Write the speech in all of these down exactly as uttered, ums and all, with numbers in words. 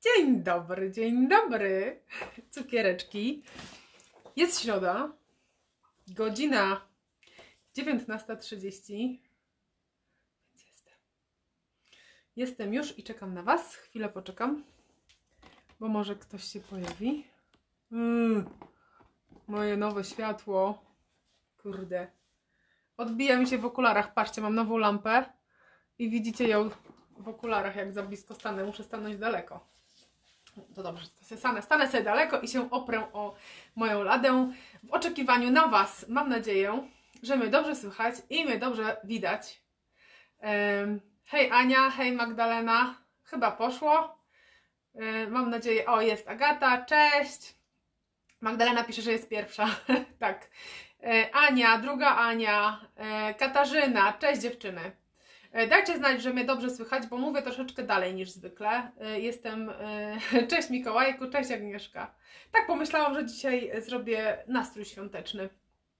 Dzień dobry, dzień dobry, cukiereczki. Jest środa, godzina dziewiętnasta trzydzieści, więc jestem. Jestem już i czekam na Was. Chwilę poczekam, bo może ktoś się pojawi. Yy, moje nowe światło, kurde, odbija mi się w okularach. Patrzcie, mam nową lampę i widzicie ją w okularach, jak za blisko stanę. Muszę stanąć daleko. To dobrze, to sobie stanę, stanę sobie daleko i się oprę o moją ladę w oczekiwaniu na Was. Mam nadzieję, że mnie dobrze słychać i mnie dobrze widać. Um, hej Ania, hej Magdalena, chyba poszło. Um, mam nadzieję, o jest Agata, cześć. Magdalena pisze, że jest pierwsza, tak. E, Ania, druga Ania, e, Katarzyna, cześć dziewczyny. Dajcie znać, że mnie dobrze słychać, bo mówię troszeczkę dalej niż zwykle. Jestem... Cześć Mikołajku, cześć Agnieszka. Tak pomyślałam, że dzisiaj zrobię nastrój świąteczny.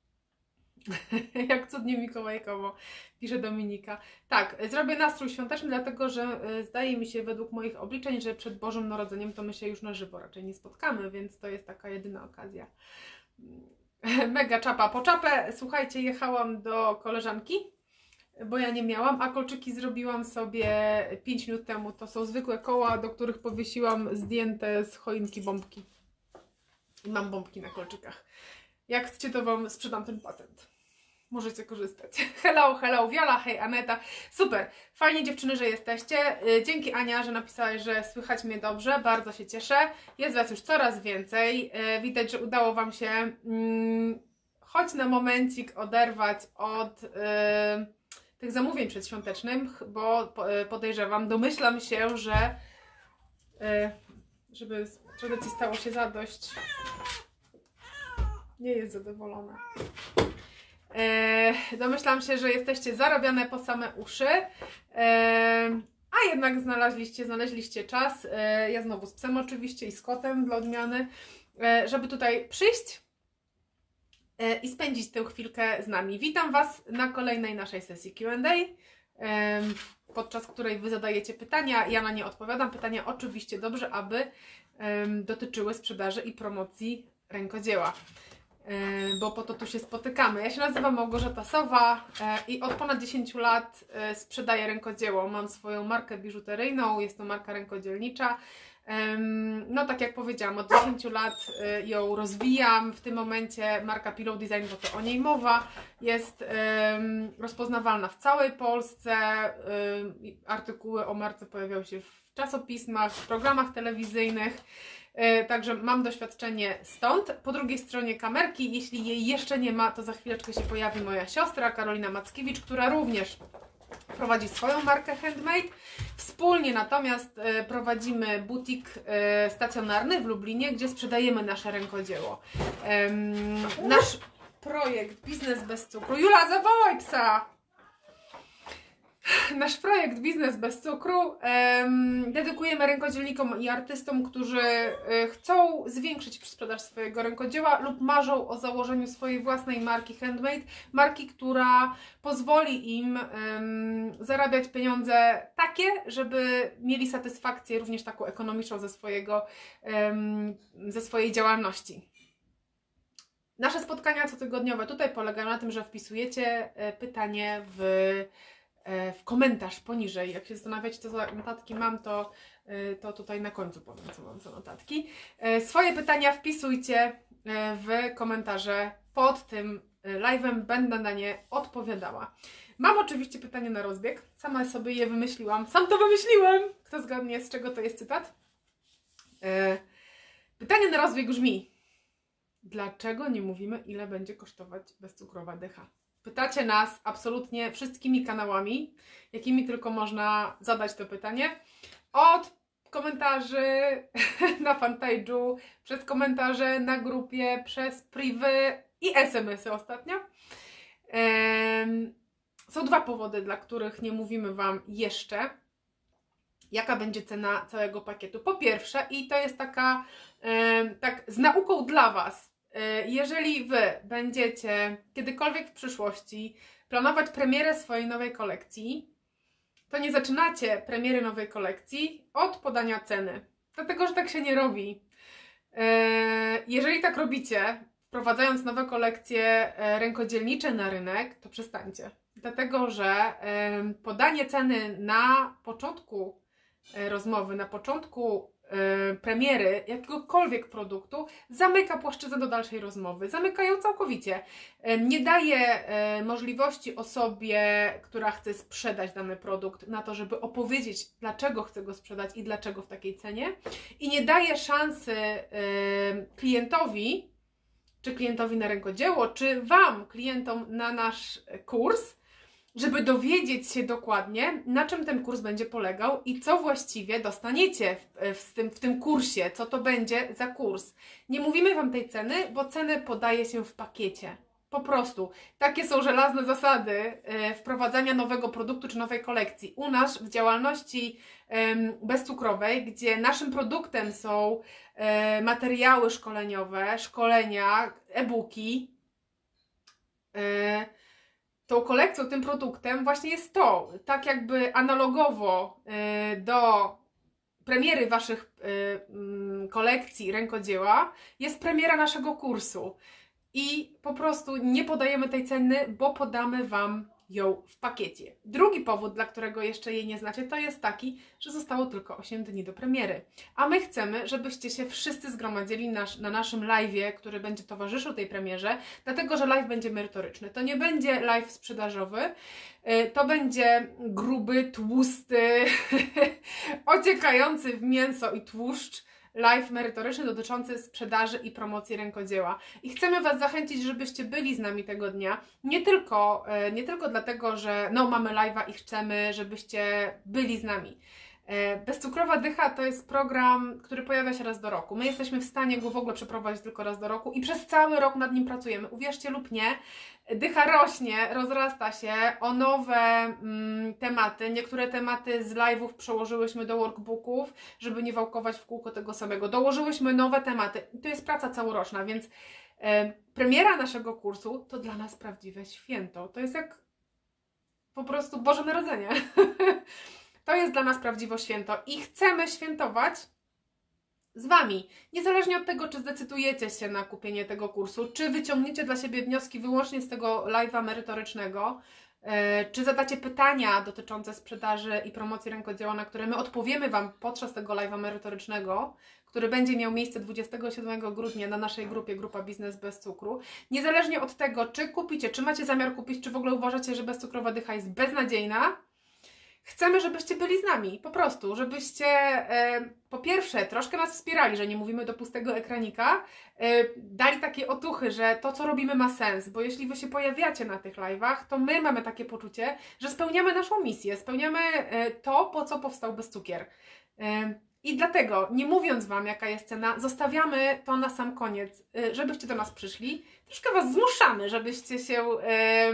Jak cudnie mikołajkowo, pisze Dominika. Tak, zrobię nastrój świąteczny, dlatego że zdaje mi się według moich obliczeń, że przed Bożym Narodzeniem to my się już na żywo raczej nie spotkamy, więc to jest taka jedyna okazja. Mega czapa po czapę. Słuchajcie, jechałam do koleżanki, bo ja nie miałam, a kolczyki zrobiłam sobie pięć minut temu. To są zwykłe koła, do których powiesiłam zdjęte z choinki bombki. I mam bombki na kolczykach. Jak chcecie, to Wam sprzedam ten patent. Możecie korzystać. Hello, hello, Wiola, hej Aneta. Super, fajnie dziewczyny, że jesteście. Dzięki Ania, że napisałaś, że słychać mnie dobrze. Bardzo się cieszę. Jest Was już coraz więcej. Widać, że udało Wam się hmm, choć na momencik oderwać od... Yy, tych zamówień przedświątecznych, bo podejrzewam, domyślam się, że żeby tradycji stało się zadość, nie jest zadowolona. Domyślam się, że jesteście zarobione po same uszy, a jednak znaleźliście, znaleźliście czas, ja znowu z psem oczywiście i z kotem dla odmiany, żeby tutaj przyjść i spędzić tę chwilkę z nami. Witam Was na kolejnej naszej sesji Q and A, podczas której Wy zadajecie pytania, ja na nie odpowiadam. Pytania oczywiście dobrze, aby dotyczyły sprzedaży i promocji rękodzieła, bo po to tu się spotykamy. Ja się nazywam Małgorzata Sowa i od ponad dziesięciu lat sprzedaję rękodzieło. Mam swoją markę biżuteryjną, jest to marka rękodzielnicza. No tak jak powiedziałam, od dziesięciu lat ją rozwijam. W tym momencie marka Pillow Design, bo to o niej mowa, jest rozpoznawalna w całej Polsce. Artykuły o marce pojawiają się w czasopismach, w programach telewizyjnych. Także mam doświadczenie stąd. Po drugiej stronie kamerki, jeśli jej jeszcze nie ma, to za chwileczkę się pojawi moja siostra Karolina Mackiewicz, która również prowadzi swoją markę Handmade. Wspólnie natomiast e, prowadzimy butik e, stacjonarny w Lublinie, gdzie sprzedajemy nasze rękodzieło. E, nasz projekt Biznes bez cukru... Jula, zawołaj psa! Nasz projekt Biznes bez cukru um, dedykujemy rękodzielnikom i artystom, którzy y, chcą zwiększyć sprzedaż swojego rękodzieła lub marzą o założeniu swojej własnej marki handmade, marki, która pozwoli im um, zarabiać pieniądze takie, żeby mieli satysfakcję również taką ekonomiczną ze, swojego, um, ze swojej działalności. Nasze spotkania cotygodniowe tutaj polegają na tym, że wpisujecie pytanie w w komentarz poniżej. Jak się zastanawiacie, co za notatki mam, to, to tutaj na końcu powiem, co mam za notatki. Swoje pytania wpisujcie w komentarze pod tym live'em, będę na nie odpowiadała. Mam oczywiście pytanie na rozbieg, sama sobie je wymyśliłam, sam to wymyśliłem! Kto zgadnie, z czego to jest cytat? Pytanie na rozbieg brzmi: dlaczego nie mówimy, ile będzie kosztować bezcukrowa dycha? Pytacie nas absolutnie wszystkimi kanałami, jakimi tylko można zadać to pytanie. Od komentarzy na fanpage'u, przez komentarze na grupie, przez privy i es em esy ostatnio. Są dwa powody, dla których nie mówimy Wam jeszcze, jaka będzie cena całego pakietu. Po pierwsze, i to jest taka, tak z nauką dla Was, jeżeli Wy będziecie kiedykolwiek w przyszłości planować premierę swojej nowej kolekcji, to nie zaczynacie premiery nowej kolekcji od podania ceny. Dlatego, że tak się nie robi. Jeżeli tak robicie, wprowadzając nowe kolekcje rękodzielnicze na rynek, to przestańcie. Dlatego, że podanie ceny na początku rozmowy, na początku premiery jakiegokolwiek produktu zamyka płaszczyznę do dalszej rozmowy. Zamyka ją całkowicie. Nie daje możliwości osobie, która chce sprzedać dany produkt, na to, żeby opowiedzieć, dlaczego chce go sprzedać i dlaczego w takiej cenie. I nie daje szansy klientowi, czy klientowi na rękodzieło, czy Wam, klientom na nasz kurs, żeby dowiedzieć się dokładnie, na czym ten kurs będzie polegał i co właściwie dostaniecie w, w, tym, w tym kursie, co to będzie za kurs. Nie mówimy Wam tej ceny, bo cenę podaje się w pakiecie. Po prostu. Takie są żelazne zasady e, wprowadzania nowego produktu czy nowej kolekcji. U nas w działalności e, bezcukrowej, gdzie naszym produktem są e, materiały szkoleniowe, szkolenia, e-booki, e, tą kolekcją, tym produktem właśnie jest to, tak jakby analogowo y, do premiery Waszych y, y, kolekcji rękodzieła jest premiera naszego kursu i po prostu nie podajemy tej ceny, bo podamy Wam ją w pakiecie. Drugi powód, dla którego jeszcze jej nie znacie, to jest taki, że zostało tylko osiem dni do premiery. A my chcemy, żebyście się wszyscy zgromadzili nasz, na naszym live'ie, który będzie towarzyszył tej premierze, dlatego, że live będzie merytoryczny. To nie będzie live sprzedażowy, to będzie gruby, tłusty, ociekający w mięso i tłuszcz live merytoryczny dotyczący sprzedaży i promocji rękodzieła. I chcemy Was zachęcić, żebyście byli z nami tego dnia, nie tylko, nie tylko dlatego, że no, mamy live'a i chcemy, żebyście byli z nami. Bezcukrowa Dycha to jest program, który pojawia się raz do roku. My jesteśmy w stanie go w ogóle przeprowadzić tylko raz do roku i przez cały rok nad nim pracujemy. Uwierzcie lub nie, dycha rośnie, rozrasta się o nowe mm, tematy. Niektóre tematy z live'ów przełożyłyśmy do workbooków, żeby nie wałkować w kółko tego samego. Dołożyłyśmy nowe tematy. To jest praca całoroczna, więc e, premiera naszego kursu to dla nas prawdziwe święto. To jest jak po prostu Boże Narodzenie. To jest dla nas prawdziwe święto i chcemy świętować z Wami. Niezależnie od tego, czy zdecydujecie się na kupienie tego kursu, czy wyciągniecie dla siebie wnioski wyłącznie z tego live'a merytorycznego, yy, czy zadacie pytania dotyczące sprzedaży i promocji rękodzieła, na które my odpowiemy Wam podczas tego live'a merytorycznego, który będzie miał miejsce dwudziestego siódmego grudnia na naszej grupie, Grupa Biznes Bez Cukru. Niezależnie od tego, czy kupicie, czy macie zamiar kupić, czy w ogóle uważacie, że bezcukrowa dycha jest beznadziejna, chcemy, żebyście byli z nami, po prostu, żebyście e, po pierwsze troszkę nas wspierali, że nie mówimy do pustego ekranika, e, dali takie otuchy, że to, co robimy, ma sens, bo jeśli Wy się pojawiacie na tych live'ach, to my mamy takie poczucie, że spełniamy naszą misję, spełniamy e, to, po co powstał Bezcukier. E, I dlatego, nie mówiąc Wam, jaka jest cena, zostawiamy to na sam koniec, e, żebyście do nas przyszli, troszkę Was zmuszamy, żebyście się e,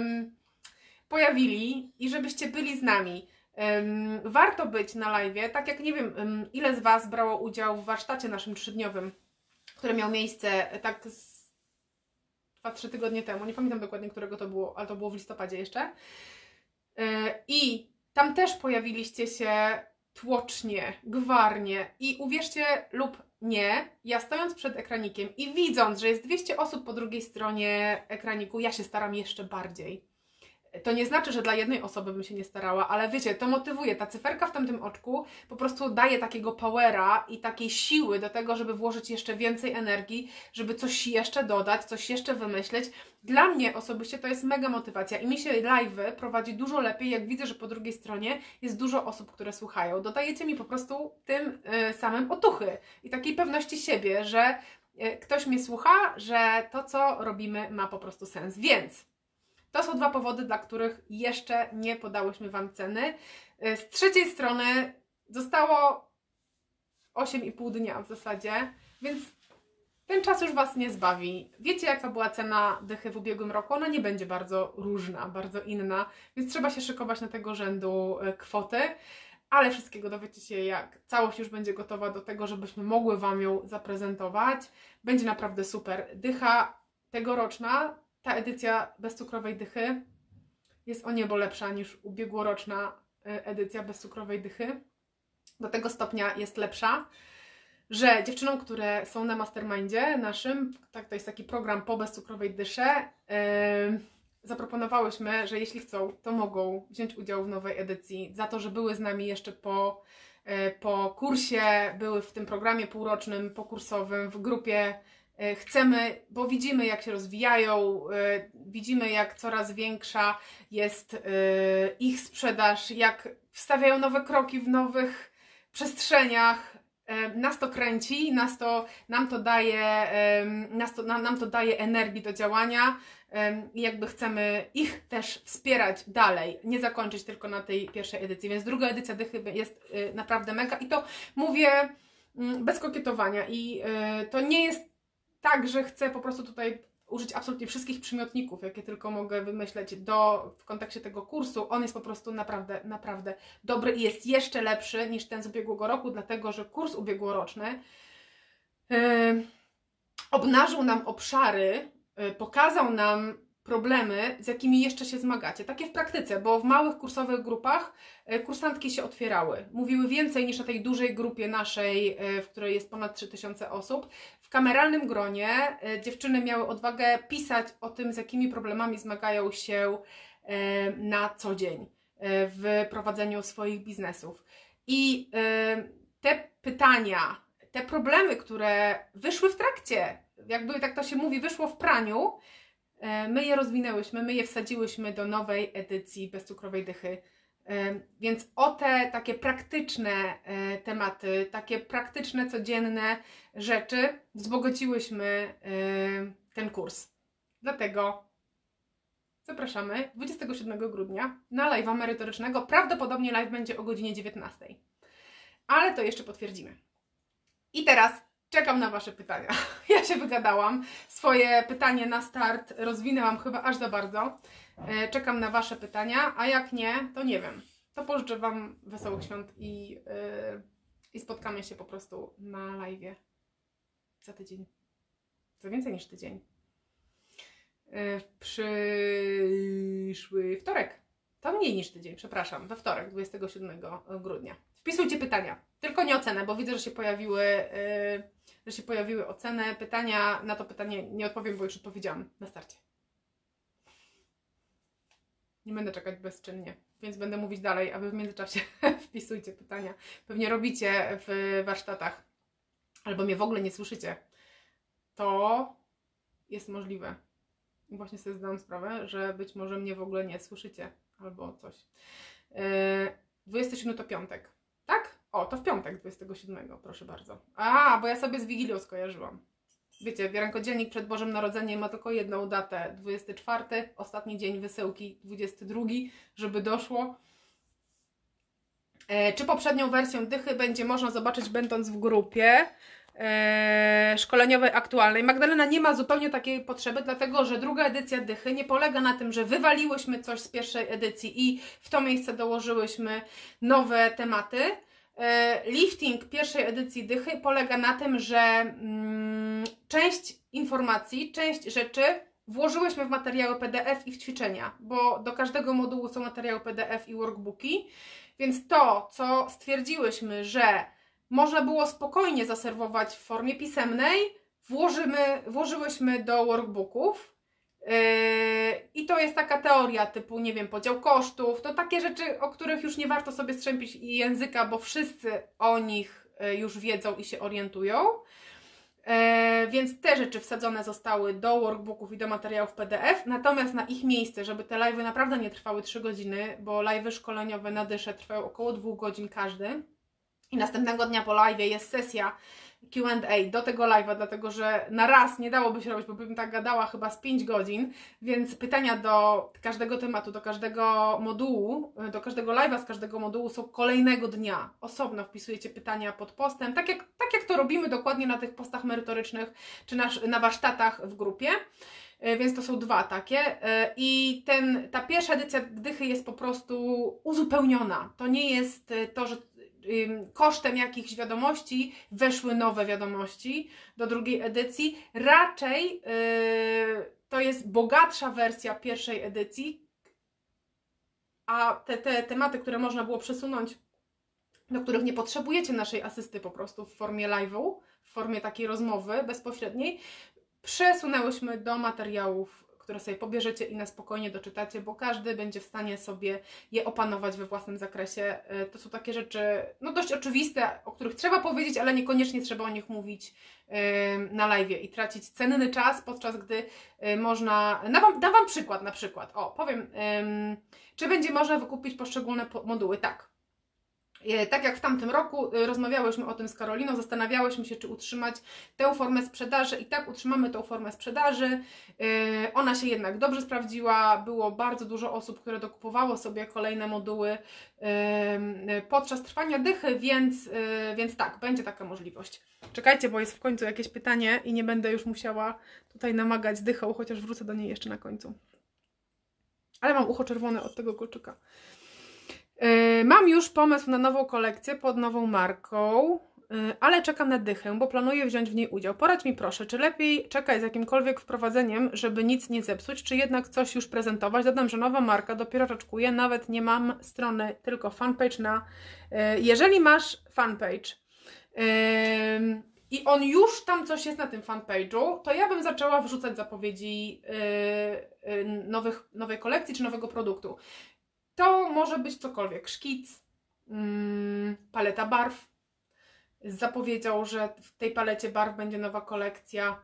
pojawili i żebyście byli z nami. Um, warto być na live'ie, tak jak nie wiem, um, ile z Was brało udział w warsztacie naszym trzydniowym, który miał miejsce tak z dwa trzy tygodnie temu, nie pamiętam dokładnie, którego to było, ale to było w listopadzie jeszcze. Yy, I tam też pojawiliście się tłocznie, gwarnie i uwierzcie lub nie, ja stojąc przed ekranikiem i widząc, że jest dwieście osób po drugiej stronie ekraniku, ja się staram jeszcze bardziej. To nie znaczy, że dla jednej osoby bym się nie starała, ale wiecie, to motywuje. Ta cyferka w tamtym oczku po prostu daje takiego powera i takiej siły do tego, żeby włożyć jeszcze więcej energii, żeby coś jeszcze dodać, coś jeszcze wymyśleć. Dla mnie osobiście to jest mega motywacja i mi się live'y prowadzi dużo lepiej, jak widzę, że po drugiej stronie jest dużo osób, które słuchają. Dodajecie mi po prostu tym y, samym otuchy i takiej pewności siebie, że y, ktoś mnie słucha, że to, co robimy, ma po prostu sens. Więc to są dwa powody, dla których jeszcze nie podałyśmy Wam ceny. Z trzeciej strony zostało osiem i pół dnia w zasadzie, więc ten czas już Was nie zbawi. Wiecie, jaka była cena dychy w ubiegłym roku? Ona nie będzie bardzo różna, bardzo inna, więc trzeba się szykować na tego rzędu kwoty, ale wszystkiego dowiecie się, jak całość już będzie gotowa do tego, żebyśmy mogły Wam ją zaprezentować. Będzie naprawdę super. Dycha tegoroczna, ta edycja bezcukrowej dychy jest o niebo lepsza niż ubiegłoroczna edycja bezcukrowej dychy. Do tego stopnia jest lepsza. że dziewczynom, które są na mastermindzie naszym, tak, to jest taki program po bezcukrowej dysze, yy, zaproponowałyśmy, że jeśli chcą, to mogą wziąć udział w nowej edycji, za to, że były z nami jeszcze po, yy, po kursie, były w tym programie półrocznym, pokursowym, w grupie. Yy, chcemy, bo widzimy, jak się rozwijają, yy, widzimy, jak coraz większa jest yy, ich sprzedaż, jak wstawiają nowe kroki w nowych przestrzeniach. Nas to kręci, nas to, nam, to daje, nas to, nam, nam to daje energii do działania i jakby chcemy ich też wspierać dalej, nie zakończyć tylko na tej pierwszej edycji, więc druga edycja Dychy jest naprawdę mega i to mówię bez kokietowania i to nie jest tak, że chcę po prostu tutaj użyć absolutnie wszystkich przymiotników, jakie tylko mogę wymyśleć do, w kontekście tego kursu. On jest po prostu naprawdę, naprawdę dobry i jest jeszcze lepszy niż ten z ubiegłego roku, dlatego że kurs ubiegłoroczny yy, obnażył nam obszary, yy, pokazał nam problemy, z jakimi jeszcze się zmagacie. Takie w praktyce, bo w małych kursowych grupach yy, kursantki się otwierały. Mówiły więcej niż na tej dużej grupie naszej, yy, w której jest ponad trzy tysiące osób. W kameralnym gronie y, dziewczyny miały odwagę pisać o tym, z jakimi problemami zmagają się y, na co dzień y, w prowadzeniu swoich biznesów. I y, te pytania, te problemy, które wyszły w trakcie, jakby tak to się mówi, wyszło w praniu, y, my je rozwinęłyśmy, my je wsadziłyśmy do nowej edycji Bezcukrowej Dychy. Więc o te takie praktyczne tematy, takie praktyczne, codzienne rzeczy wzbogaciłyśmy ten kurs. Dlatego zapraszamy dwudziestego siódmego grudnia na live'a merytorycznego. Prawdopodobnie live będzie o godzinie dziewiętnastej. Ale to jeszcze potwierdzimy. I teraz czekam na Wasze pytania. Ja się wygadałam. Swoje pytanie na start rozwinęłam chyba aż za bardzo. Czekam na Wasze pytania, a jak nie, to nie wiem. To pożyczę Wam wesołych świąt i, yy, i spotkamy się po prostu na live'ie za tydzień. Za więcej niż tydzień. Yy, przyszły wtorek. To mniej niż tydzień, przepraszam. We wtorek, dwudziestego siódmego grudnia. Wpisujcie pytania. Tylko nie ocenę, bo widzę, że się pojawiły, yy, że się pojawiły oceny. Pytania, na to pytanie nie odpowiem, bo już odpowiedziałam na starcie. Nie będę czekać bezczynnie, więc będę mówić dalej, a Wy w międzyczasie wpisujcie pytania. Pewnie robicie w warsztatach, albo mnie w ogóle nie słyszycie. To jest możliwe. I właśnie sobie zdałam sprawę, że być może mnie w ogóle nie słyszycie, albo coś. dwudziesty siódmy to piątek, tak? O, to w piątek dwudziestego siódmego, proszę bardzo. A, bo ja sobie z Wigilią skojarzyłam. Wiecie, rękodzielnik przed Bożym Narodzeniem ma tylko jedną datę, dwudziesty czwarty, ostatni dzień wysyłki, dwudziesty drugi, żeby doszło. E, czy poprzednią wersję Dychy będzie można zobaczyć, będąc w grupie e, szkoleniowej aktualnej? Magdalena, nie ma zupełnie takiej potrzeby, dlatego że druga edycja Dychy nie polega na tym, że wywaliłyśmy coś z pierwszej edycji i w to miejsce dołożyłyśmy nowe tematy. Lifting pierwszej edycji Dychy polega na tym, że mm, część informacji, część rzeczy włożyłyśmy w materiały P D F i w ćwiczenia, bo do każdego modułu są materiały P D F i workbooki, więc to, co stwierdziłyśmy, że można było spokojnie zaserwować w formie pisemnej, włożymy, włożyłyśmy do workbooków. Yy, I to jest taka teoria typu, nie wiem, podział kosztów, to takie rzeczy, o których już nie warto sobie strzępić języka, bo wszyscy o nich już wiedzą i się orientują. Yy, więc te rzeczy wsadzone zostały do workbooków i do materiałów P D F, natomiast na ich miejsce, żeby te live'y naprawdę nie trwały trzy godziny, bo live'y szkoleniowe na dyszę trwają około dwóch godzin każdy i następnego dnia po live'ie jest sesja Q and A do tego live'a, dlatego że na raz nie dałoby się robić, bo bym tak gadała chyba z pięć godzin, więc pytania do każdego tematu, do każdego modułu, do każdego live'a z każdego modułu są kolejnego dnia. Osobno wpisujecie pytania pod postem, tak jak, tak jak to robimy dokładnie na tych postach merytorycznych, czy na, na warsztatach w grupie. Więc to są dwa takie i ten, ta pierwsza edycja Dychy jest po prostu uzupełniona. To nie jest to, że kosztem jakichś wiadomości weszły nowe wiadomości do drugiej edycji. Raczej yy, to jest bogatsza wersja pierwszej edycji, a te, te tematy, które można było przesunąć do których nie potrzebujecie naszej asysty po prostu w formie live'u, w formie takiej rozmowy bezpośredniej, przesunęłyśmy do materiałów, które sobie pobierzecie i na spokojnie doczytacie, bo każdy będzie w stanie sobie je opanować we własnym zakresie. To są takie rzeczy no dość oczywiste, o których trzeba powiedzieć, ale niekoniecznie trzeba o nich mówić na live'ie i tracić cenny czas, podczas gdy można... Dam wam, dam wam przykład na przykład. O, powiem, czy będzie można wykupić poszczególne moduły? Tak. Tak jak w tamtym roku rozmawiałyśmy o tym z Karoliną, zastanawiałyśmy się, czy utrzymać tę formę sprzedaży i tak utrzymamy tę formę sprzedaży. Ona się jednak dobrze sprawdziła, było bardzo dużo osób, które dokupowało sobie kolejne moduły podczas trwania dychy, więc, więc tak, będzie taka możliwość. Czekajcie, bo jest w końcu jakieś pytanie i nie będę już musiała tutaj namagać dychą, chociaż wrócę do niej jeszcze na końcu. Ale mam ucho czerwone od tego kolczyka. Mam już pomysł na nową kolekcję pod nową marką, ale czekam na dychę, bo planuję wziąć w niej udział. Poradź mi proszę, czy lepiej czekać z jakimkolwiek wprowadzeniem, żeby nic nie zepsuć, czy jednak coś już prezentować? Dodam, że nowa marka dopiero raczkuje, nawet nie mam strony, tylko fanpage na... Jeżeli masz fanpage i on już tam coś jest na tym fanpage'u, to ja bym zaczęła wrzucać zapowiedzi nowych, nowej kolekcji czy nowego produktu. To może być cokolwiek, szkic, mm, paleta barw, z zapowiedzią, że w tej palecie barw będzie nowa kolekcja.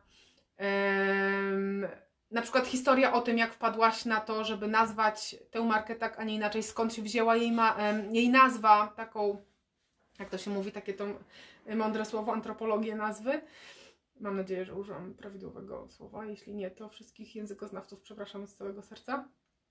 Ehm, na przykład historia o tym, jak wpadłaś na to, żeby nazwać tę markę tak, a nie inaczej, skąd się wzięła jej, ma, em, jej nazwa, taką, jak to się mówi, takie to mądre słowo, antropologię nazwy. Mam nadzieję, że użyłam prawidłowego słowa, jeśli nie, to wszystkich językoznawców przepraszam z całego serca.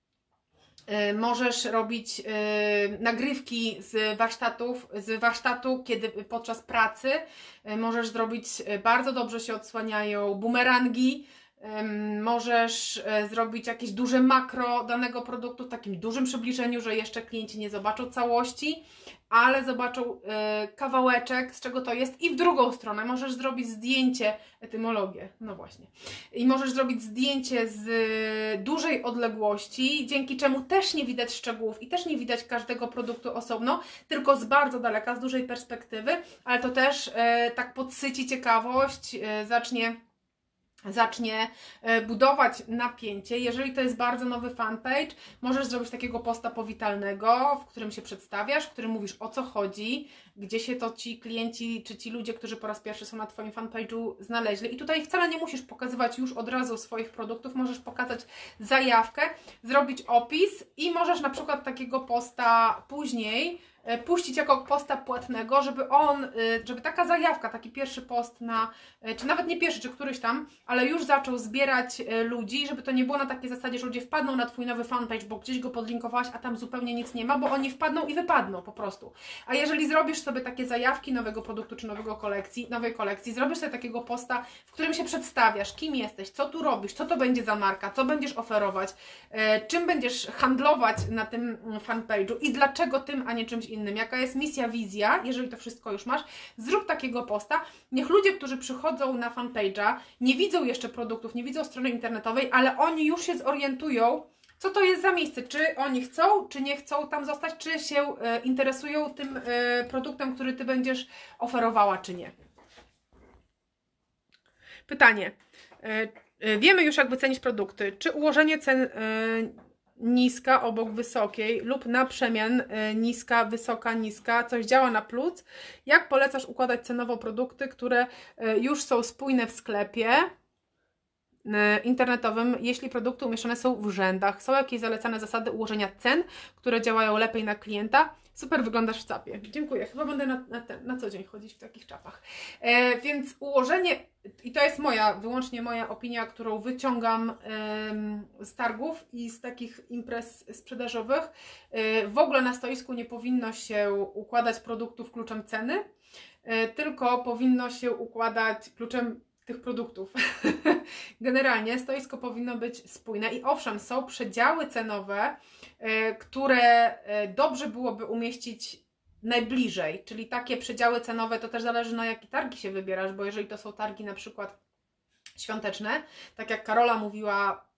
Możesz robić y, nagrywki z warsztatów, z warsztatu, kiedy podczas pracy. Y, możesz zrobić, y, bardzo dobrze się odsłaniają bumerangi. Y, możesz y, zrobić jakieś duże makro danego produktu w takim dużym przybliżeniu, że jeszcze klienci nie zobaczą całości, ale zobaczą y, kawałeczek, z czego to jest, i w drugą stronę możesz zrobić zdjęcie, etymologię, no właśnie, i możesz zrobić zdjęcie z y, dużej odległości, dzięki czemu też nie widać szczegółów i też nie widać każdego produktu osobno, tylko z bardzo daleka, z dużej perspektywy, ale to też y, tak podsyci ciekawość, y, zacznie zacznie budować napięcie. Jeżeli to jest bardzo nowy fanpage, możesz zrobić takiego posta powitalnego, w którym się przedstawiasz, w którym mówisz, o co chodzi, gdzie się to ci klienci, czy ci ludzie, którzy po raz pierwszy są na Twoim fanpage'u, znaleźli. I tutaj wcale nie musisz pokazywać już od razu swoich produktów, możesz pokazać zajawkę, zrobić opis i możesz na przykład takiego posta później puścić jako posta płatnego, żeby on, żeby taka zajawka, taki pierwszy post na, czy nawet nie pierwszy, czy któryś tam, ale już zaczął zbierać ludzi, żeby to nie było na takiej zasadzie, że ludzie wpadną na Twój nowy fanpage, bo gdzieś go podlinkowałaś, a tam zupełnie nic nie ma, bo oni wpadną i wypadną po prostu. A jeżeli zrobisz sobie takie zajawki nowego produktu, czy nowego kolekcji, nowej kolekcji, zrobisz sobie takiego posta, w którym się przedstawiasz, kim jesteś, co tu robisz, co to będzie za marka, co będziesz oferować, e, czym będziesz handlować na tym fanpage'u i dlaczego tym, a nie czymś innym, jaka jest misja, wizja, jeżeli to wszystko już masz, zrób takiego posta. Niech ludzie, którzy przychodzą na fanpage'a, nie widzą jeszcze produktów, nie widzą strony internetowej, ale oni już się zorientują, co to jest za miejsce, czy oni chcą, czy nie chcą tam zostać, czy się e, interesują tym e, produktem, który Ty będziesz oferowała, czy nie. Pytanie. E, e, wiemy już, jak wycenić produkty. Czy ułożenie cen e, niska obok wysokiej lub na przemian y, niska, wysoka, niska, coś działa na plus? Jak polecasz układać cenowo produkty, które y, już są spójne w sklepie y, internetowym, jeśli produkty umieszczone są w rzędach? Są jakieś zalecane zasady ułożenia cen, które działają lepiej na klienta? Super wyglądasz w czapie. Dziękuję. Chyba będę na, na, ten, na co dzień chodzić w takich czapach. E, więc ułożenie, i to jest moja, wyłącznie moja opinia, którą wyciągam e, z targów i z takich imprez sprzedażowych. E, w ogóle na stoisku nie powinno się układać produktów kluczem ceny, e, tylko powinno się układać kluczem tych produktów. Generalnie stoisko powinno być spójne i owszem, są przedziały cenowe, które dobrze byłoby umieścić najbliżej, czyli takie przedziały cenowe, to też zależy, na jakie targi się wybierasz, bo jeżeli to są targi na przykład świąteczne, tak jak Karola mówiła,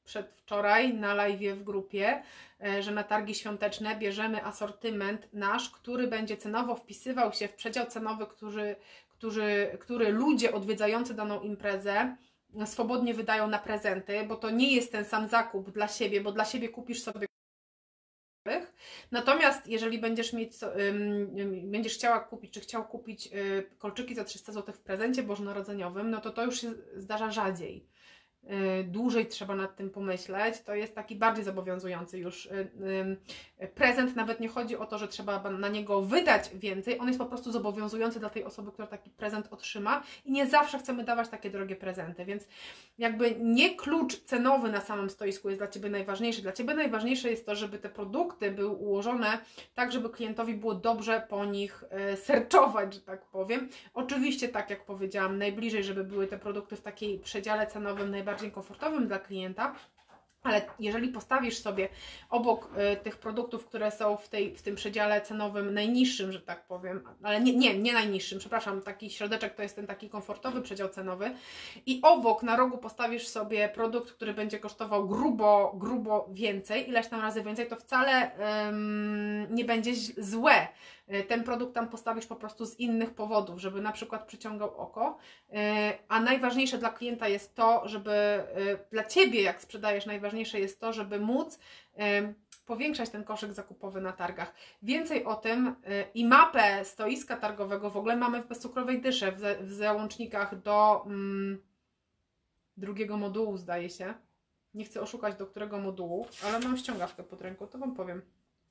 przedwczoraj na live'ie w grupie, że na targi świąteczne bierzemy asortyment nasz, który będzie cenowo wpisywał się w przedział cenowy, który, który, który ludzie odwiedzający daną imprezę swobodnie wydają na prezenty, bo to nie jest ten sam zakup dla siebie, bo dla siebie kupisz sobie. Natomiast jeżeli będziesz mieć, będziesz chciała kupić, czy chciał kupić kolczyki za trzysta złotych w prezencie bożonarodzeniowym, no to to już się zdarza rzadziej. Dłużej trzeba nad tym pomyśleć, to jest taki bardziej zobowiązujący już prezent, nawet nie chodzi o to, że trzeba na niego wydać więcej, on jest po prostu zobowiązujący dla tej osoby, która taki prezent otrzyma i nie zawsze chcemy dawać takie drogie prezenty, więc jakby nie klucz cenowy na samym stoisku jest dla Ciebie najważniejszy, dla Ciebie najważniejsze jest to, żeby te produkty były ułożone tak, żeby klientowi było dobrze po nich serczować, że tak powiem. Oczywiście, tak jak powiedziałam, najbliżej, żeby były te produkty w takiej przedziale cenowym najbardziej bardziej komfortowym dla klienta, ale jeżeli postawisz sobie obok y, tych produktów, które są w, tej, w tym przedziale cenowym najniższym, że tak powiem, ale nie, nie, nie najniższym, przepraszam, taki środeczek to jest ten taki komfortowy przedział cenowy i obok na rogu postawisz sobie produkt, który będzie kosztował grubo, grubo więcej, ileś tam razy więcej, to wcale ym, nie będzie złe. Ten produkt tam postawisz po prostu z innych powodów, żeby na przykład przyciągał oko, a najważniejsze dla klienta jest to, żeby dla Ciebie, jak sprzedajesz, najważniejsze jest to, żeby móc powiększać ten koszyk zakupowy na targach. Więcej o tym i mapę stoiska targowego w ogóle mamy w Bezcukrowej Dysze, w załącznikach do mm, drugiego modułu, zdaje się. Nie chcę oszukać, do którego modułu, ale mam ściągawkę pod ręką, to Wam powiem.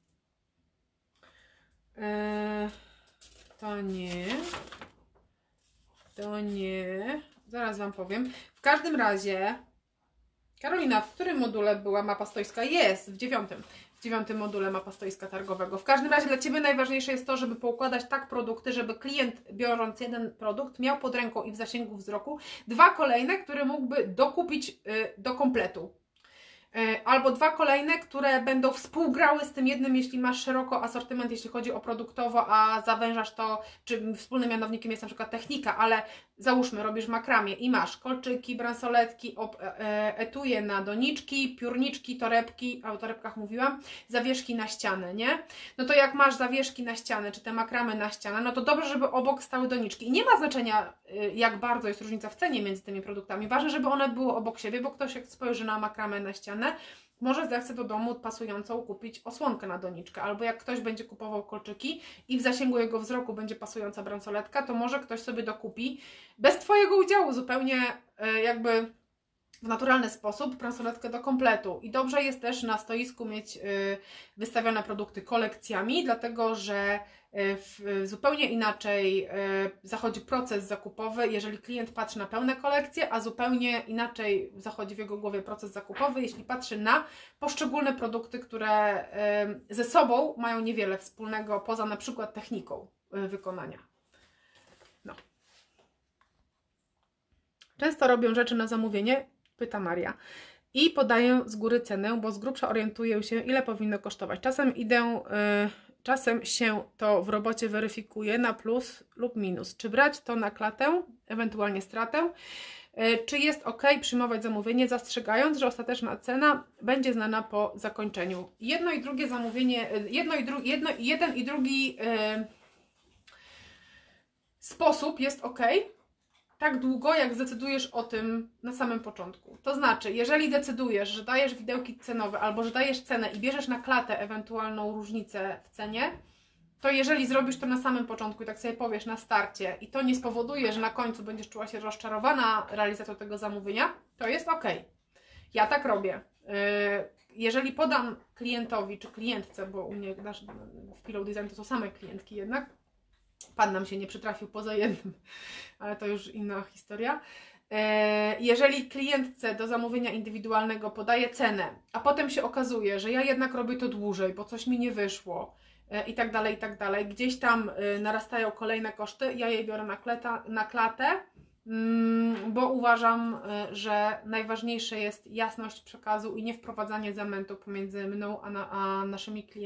Eee, to nie, to nie, zaraz Wam powiem. W każdym razie, Karolina, w którym module była mapa stoiska? Jest, w dziewiątym. W dziewiątym module mapa stoiska targowego. W każdym razie dla Ciebie najważniejsze jest to, żeby poukładać tak produkty, żeby klient, biorąc jeden produkt, miał pod ręką i w zasięgu wzroku dwa kolejne, które mógłby dokupić y, do kompletu. Albo dwa kolejne, które będą współgrały z tym jednym, jeśli masz szeroko asortyment, jeśli chodzi o produktowo, a zawężasz to, czy wspólnym mianownikiem jest na przykład technika, ale załóżmy, robisz makramie i masz kolczyki, bransoletki, etuje na doniczki, piórniczki, torebki, a o torebkach mówiłam, zawieszki na ścianę, nie? No to jak masz zawieszki na ścianę, czy te makramy na ścianę, no to dobrze, żeby obok stały doniczki. I nie ma znaczenia, jak bardzo jest różnica w cenie między tymi produktami. Ważne, żeby one były obok siebie, bo ktoś jak spojrzy na makramę na ścianę, może zechce do domu pasującą kupić osłonkę na doniczkę, albo jak ktoś będzie kupował kolczyki i w zasięgu jego wzroku będzie pasująca bransoletka, to może ktoś sobie dokupi bez Twojego udziału zupełnie jakby w naturalny sposób bransoletkę do kompletu. I dobrze jest też na stoisku mieć wystawione produkty kolekcjami, dlatego że w, zupełnie inaczej zachodzi proces zakupowy, jeżeli klient patrzy na pełne kolekcje, a zupełnie inaczej zachodzi w jego głowie proces zakupowy, jeśli patrzy na poszczególne produkty, które ze sobą mają niewiele wspólnego, poza na przykład techniką wykonania. No. Często robią rzeczy na zamówienie, pyta Maria, i podaję z góry cenę, bo z grubsza orientuję się, ile powinno kosztować. Czasem idę... Yy, Czasem się to w robocie weryfikuje na plus lub minus. Czy brać to na klatę, ewentualnie stratę, czy jest ok przyjmować zamówienie, zastrzegając, że ostateczna cena będzie znana po zakończeniu. Jedno i drugie zamówienie, jedno i drugi, jedno, jeden i drugi yy, sposób jest ok, tak długo, jak zdecydujesz o tym na samym początku. To znaczy, jeżeli decydujesz, że dajesz widełki cenowe albo że dajesz cenę i bierzesz na klatę ewentualną różnicę w cenie, to jeżeli zrobisz to na samym początku i tak sobie powiesz na starcie i to nie spowoduje, że na końcu będziesz czuła się rozczarowana realizacją tego zamówienia, to jest ok. Ja tak robię. Jeżeli podam klientowi czy klientce, bo u mnie w Pillow Design to są same klientki jednak, Pan nam się nie przytrafił poza jednym, ale to już inna historia. Jeżeli klientce do zamówienia indywidualnego podaję cenę, a potem się okazuje, że ja jednak robię to dłużej, bo coś mi nie wyszło i tak dalej, i tak dalej, gdzieś tam narastają kolejne koszty, ja je biorę na, kleta, na klatę, bo uważam, że najważniejsze jest jasność przekazu i nie wprowadzanie zamętu pomiędzy mną a, na, a naszymi klientami.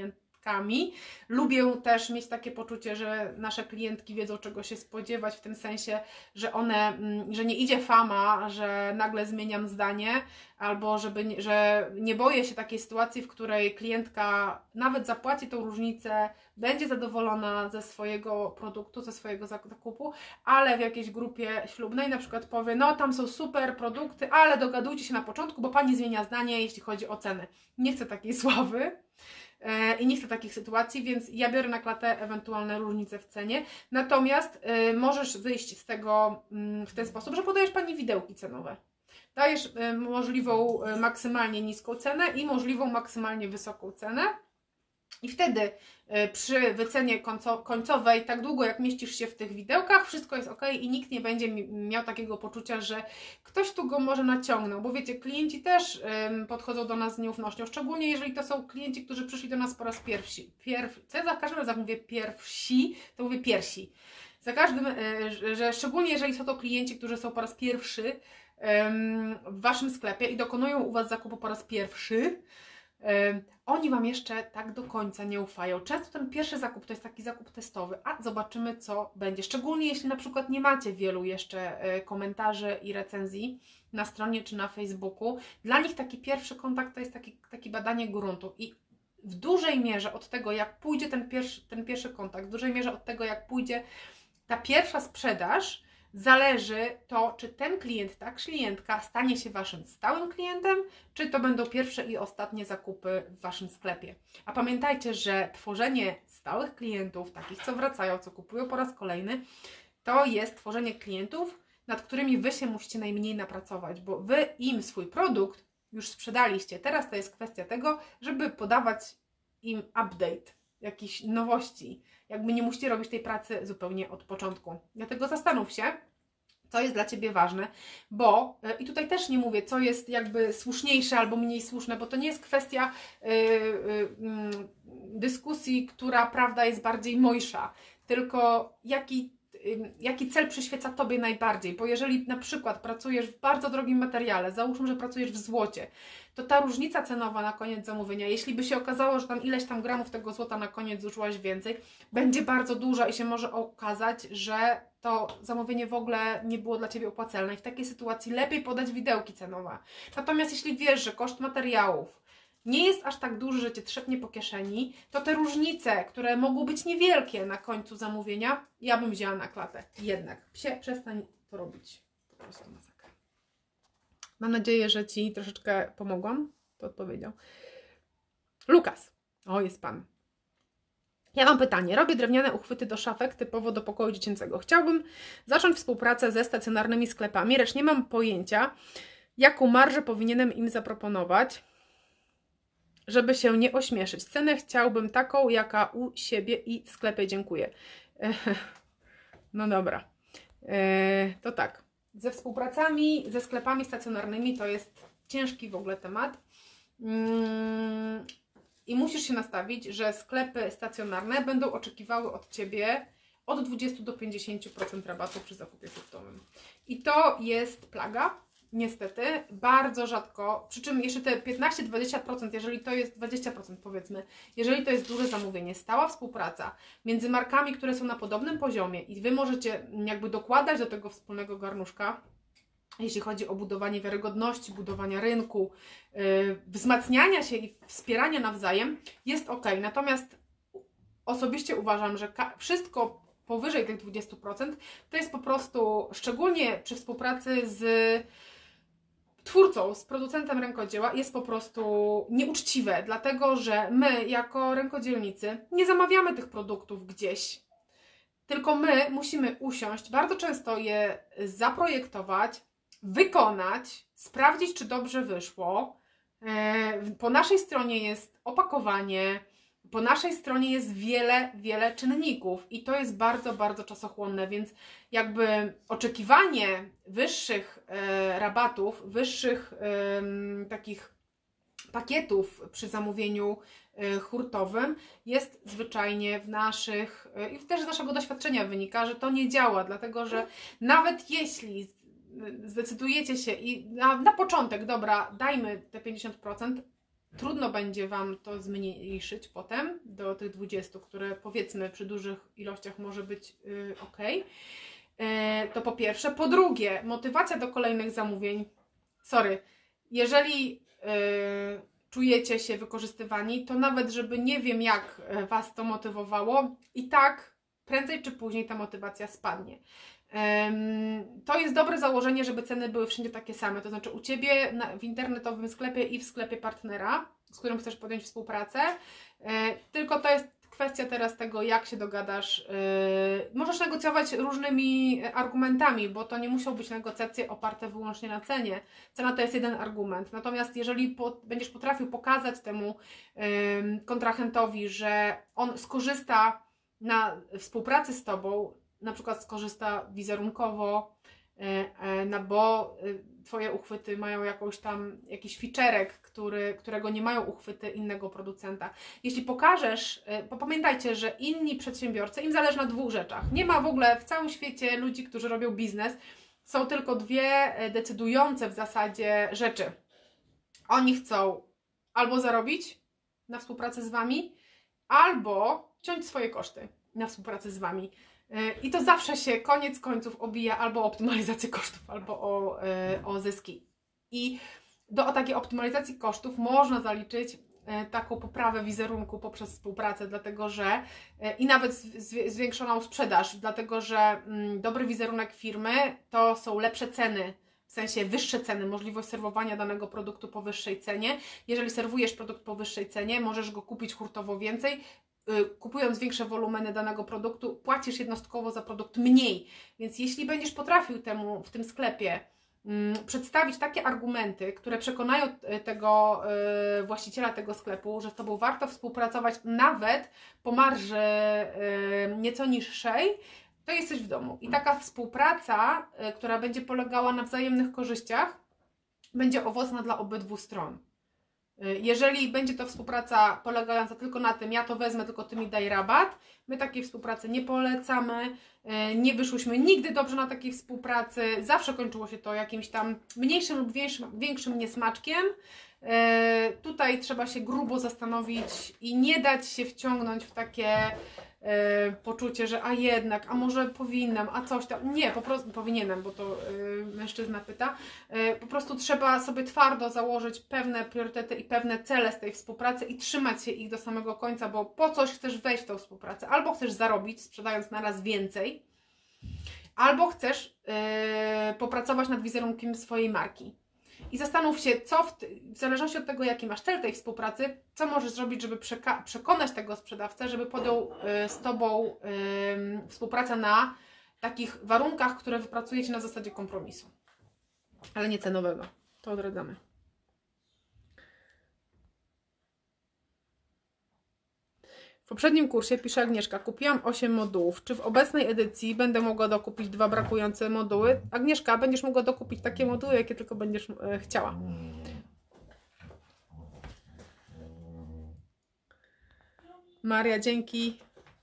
klientkami. Lubię też mieć takie poczucie, że nasze klientki wiedzą, czego się spodziewać, w tym sensie, że one, że nie idzie fama, że nagle zmieniam zdanie, albo żeby, że nie boję się takiej sytuacji, w której klientka nawet zapłaci tą różnicę, będzie zadowolona ze swojego produktu, ze swojego zakupu, ale w jakiejś grupie ślubnej na przykład powie, no tam są super produkty, ale dogadujcie się na początku, bo Pani zmienia zdanie, jeśli chodzi o ceny. Nie chcę takiej sławy e, i nie chcę takich sytuacji, więc ja biorę na klatę ewentualne różnice w cenie. Natomiast e, możesz wyjść z tego m, w ten sposób, że podajesz Pani widełki cenowe. Dajesz y, możliwą y, maksymalnie niską cenę i możliwą maksymalnie wysoką cenę. I wtedy y, przy wycenie końco, końcowej, tak długo jak mieścisz się w tych widełkach, wszystko jest ok i nikt nie będzie mi, miał takiego poczucia, że ktoś tu go może naciągnął. Bo wiecie, klienci też y, podchodzą do nas z nieufnością, szczególnie jeżeli to są klienci, którzy przyszli do nas po raz pierwszy. Pierw, co ja za każdym razem mówię pierwsi, to mówię piersi. Za każdym, y, że szczególnie jeżeli są to klienci, którzy są po raz pierwszy w Waszym sklepie i dokonują u Was zakupu po raz pierwszy, oni Wam jeszcze tak do końca nie ufają. Często ten pierwszy zakup to jest taki zakup testowy, a zobaczymy, co będzie. Szczególnie jeśli na przykład nie macie wielu jeszcze komentarzy i recenzji na stronie czy na Facebooku. Dla nich taki pierwszy kontakt to jest taki, takie badanie gruntu i w dużej mierze od tego, jak pójdzie ten pierwszy, ten pierwszy kontakt, w dużej mierze od tego, jak pójdzie ta pierwsza sprzedaż, zależy to, czy ten klient, ta klientka stanie się Waszym stałym klientem, czy to będą pierwsze i ostatnie zakupy w Waszym sklepie. A pamiętajcie, że tworzenie stałych klientów, takich co wracają, co kupują po raz kolejny, to jest tworzenie klientów, nad którymi Wy się musicie najmniej napracować, bo Wy im swój produkt już sprzedaliście. Teraz to jest kwestia tego, żeby podawać im update, jakieś nowości. Jakby nie musicie robić tej pracy zupełnie od początku. Dlatego zastanów się, co jest dla Ciebie ważne, bo i tutaj też nie mówię, co jest jakby słuszniejsze albo mniej słuszne, bo to nie jest kwestia yy, yy, dyskusji, która prawda jest bardziej mojsza, tylko jaki jaki cel przyświeca Tobie najbardziej, bo jeżeli na przykład pracujesz w bardzo drogim materiale, załóżmy, że pracujesz w złocie, to ta różnica cenowa na koniec zamówienia, jeśli by się okazało, że tam ileś tam gramów tego złota na koniec zużyłaś więcej, będzie bardzo duża i się może okazać, że to zamówienie w ogóle nie było dla Ciebie opłacalne i w takiej sytuacji lepiej podać widełki cenowe. Natomiast jeśli wiesz, że koszt materiałów nie jest aż tak duży, że Cię trzepnie po kieszeni, to te różnice, które mogą być niewielkie na końcu zamówienia, ja bym wzięła na klatę. Jednak, psie, przestań to robić. Po prostu masakra. Mam nadzieję, że Ci troszeczkę pomogłam. To odpowiedział. Lukas. O, jest Pan. Ja mam pytanie. Robię drewniane uchwyty do szafek, typowo do pokoju dziecięcego. Chciałbym zacząć współpracę ze stacjonarnymi sklepami, lecz nie mam pojęcia, jaką marżę powinienem im zaproponować, żeby się nie ośmieszyć. Cenę chciałbym taką, jaka u siebie i w sklepie. Dziękuję. No dobra. To tak. Ze współpracami, ze sklepami stacjonarnymi to jest ciężki w ogóle temat. I musisz się nastawić, że sklepy stacjonarne będą oczekiwały od Ciebie od dwudziestu do pięćdziesięciu procent rabatu przy zakupie hurtowym. I to jest plaga. Niestety, bardzo rzadko, przy czym jeszcze te piętnaście do dwudziestu procent, jeżeli to jest dwadzieścia procent powiedzmy, jeżeli to jest duże zamówienie, stała współpraca między markami, które są na podobnym poziomie i Wy możecie jakby dokładać do tego wspólnego garnuszka, jeśli chodzi o budowanie wiarygodności, budowania rynku, yy, wzmacniania się i wspierania nawzajem, jest ok. Natomiast osobiście uważam, że wszystko powyżej tych dwudziestu procent to jest po prostu, szczególnie przy współpracy z twórcą, z producentem rękodzieła, jest po prostu nieuczciwe, dlatego że my jako rękodzielnicy nie zamawiamy tych produktów gdzieś, tylko my musimy usiąść, bardzo często je zaprojektować, wykonać, sprawdzić, czy dobrze wyszło. Po naszej stronie jest opakowanie, po naszej stronie jest wiele, wiele czynników i to jest bardzo, bardzo czasochłonne, więc jakby oczekiwanie wyższych e, rabatów, wyższych e, takich pakietów przy zamówieniu e, hurtowym jest zwyczajnie w naszych, e, i też z naszego doświadczenia wynika, że to nie działa, dlatego że nawet jeśli zdecydujecie się i na, na początek, dobra, dajmy te pięćdziesiąt procent, trudno będzie Wam to zmniejszyć potem do tych dwudziestu, które powiedzmy przy dużych ilościach może być yy, ok. Yy, to po pierwsze. Po drugie, motywacja do kolejnych zamówień. Sorry, jeżeli yy, czujecie się wykorzystywani, to nawet żeby nie wiem jak Was to motywowało, i tak prędzej czy później ta motywacja spadnie. To jest dobre założenie, żeby ceny były wszędzie takie same, to znaczy u Ciebie na, w internetowym sklepie i w sklepie partnera, z którym chcesz podjąć współpracę, tylko to jest kwestia teraz tego, jak się dogadasz. Możesz negocjować różnymi argumentami, bo to nie muszą być negocjacje oparte wyłącznie na cenie. Cena to jest jeden argument, natomiast jeżeli po, będziesz potrafił pokazać temu kontrahentowi, że on skorzysta na współpracy z Tobą, na przykład skorzysta wizerunkowo, no bo Twoje uchwyty mają jakąś tam, jakiś featurek, który, którego nie mają uchwyty innego producenta. Jeśli pokażesz, bo pamiętajcie, że inni przedsiębiorcy, im zależy na dwóch rzeczach. Nie ma w ogóle w całym świecie ludzi, którzy robią biznes. Są tylko dwie decydujące w zasadzie rzeczy. Oni chcą albo zarobić na współpracy z Wami, albo ciąć swoje koszty na współpracy z Wami. I to zawsze się koniec końców obija albo o optymalizację kosztów, albo o, o zyski. I do takiej optymalizacji kosztów można zaliczyć taką poprawę wizerunku poprzez współpracę, dlatego że i nawet zwiększoną sprzedaż, dlatego że dobry wizerunek firmy to są lepsze ceny, w sensie wyższe ceny, możliwość serwowania danego produktu po wyższej cenie. Jeżeli serwujesz produkt po wyższej cenie, możesz go kupić hurtowo więcej. Kupując większe wolumeny danego produktu, płacisz jednostkowo za produkt mniej. Więc jeśli będziesz potrafił temu w tym sklepie um, przedstawić takie argumenty, które przekonają tego y, właściciela tego sklepu, że z Tobą warto współpracować nawet po marży y, nieco niższej, to jesteś w domu. I taka współpraca, y, która będzie polegała na wzajemnych korzyściach, będzie owocna dla obydwu stron. Jeżeli będzie to współpraca polegająca tylko na tym, ja to wezmę, tylko Ty mi daj rabat, my takiej współpracy nie polecamy, nie wyszłyśmy nigdy dobrze na takiej współpracy, zawsze kończyło się to jakimś tam mniejszym lub większym, większym niesmaczkiem. Tutaj trzeba się grubo zastanowić i nie dać się wciągnąć w takie poczucie, że a jednak, a może powinnam, a coś tam. Nie, po prostu powinienem, bo to yy, mężczyzna pyta. Yy, po prostu trzeba sobie twardo założyć pewne priorytety i pewne cele z tej współpracy i trzymać się ich do samego końca, bo po coś chcesz wejść w tą współpracę. Albo chcesz zarobić, sprzedając naraz więcej, albo chcesz yy, popracować nad wizerunkiem swojej marki. I zastanów się, co w, w zależności od tego, jaki masz cel tej współpracy, co możesz zrobić, żeby przekonać tego sprzedawcę, żeby podjął y, z Tobą y, współpracę na takich warunkach, które wypracujecie na zasadzie kompromisu. Ale nie cenowego. To odradzamy. W poprzednim kursie, pisze Agnieszka, kupiłam osiem modułów. Czy w obecnej edycji będę mogła dokupić dwa brakujące moduły? Agnieszka, będziesz mogła dokupić takie moduły, jakie tylko będziesz e, chciała. Maria, dzięki.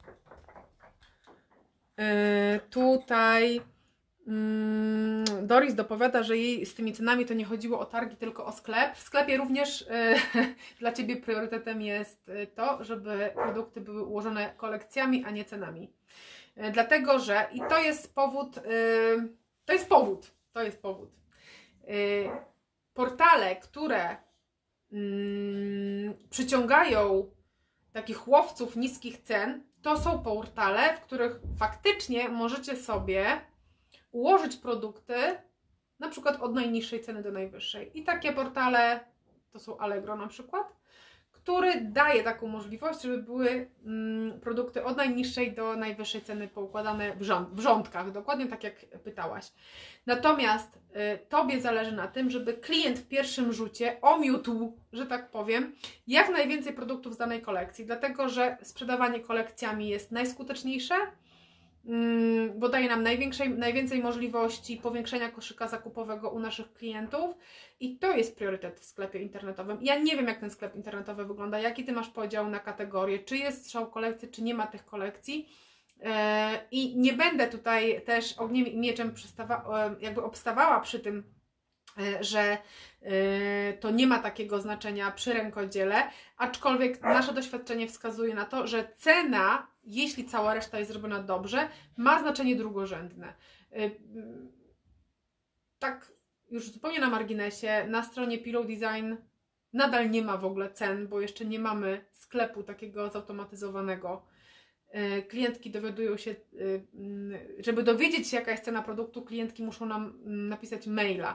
E, tutaj mm, Doris dopowiada, że jej z tymi cenami to nie chodziło o targi, tylko o sklep. W sklepie również e, dla Ciebie priorytetem jest to, żeby produkty były ułożone kolekcjami, a nie cenami. E, dlatego, że i to jest powód, e, to jest powód, to jest powód. E, portale, które mm, przyciągają takich łowców niskich cen, to są portale, w których faktycznie możecie sobie ułożyć produkty na przykład od najniższej ceny do najwyższej. I takie portale to są Allegro na przykład, który daje taką możliwość, żeby były mm, produkty od najniższej do najwyższej ceny poukładane w, rząd, w rządkach, dokładnie tak jak pytałaś. Natomiast y, Tobie zależy na tym, żeby klient w pierwszym rzucie omiótł, że tak powiem, jak najwięcej produktów z danej kolekcji, dlatego że sprzedawanie kolekcjami jest najskuteczniejsze, bo daje nam najwięcej możliwości powiększenia koszyka zakupowego u naszych klientów i to jest priorytet w sklepie internetowym. Ja nie wiem, jak ten sklep internetowy wygląda, jaki Ty masz podział na kategorie, czy jest strzał kolekcji, czy nie ma tych kolekcji. I nie będę tutaj też ogniem i mieczem jakby obstawała przy tym, że to nie ma takiego znaczenia przy rękodziele, aczkolwiek nasze doświadczenie wskazuje na to, że cena, jeśli cała reszta jest zrobiona dobrze, ma znaczenie drugorzędne. Tak już zupełnie na marginesie, na stronie Pillow Design nadal nie ma w ogóle cen, bo jeszcze nie mamy sklepu takiego zautomatyzowanego. Klientki dowiadują się, żeby dowiedzieć się, jaka jest cena produktu, klientki muszą nam napisać maila.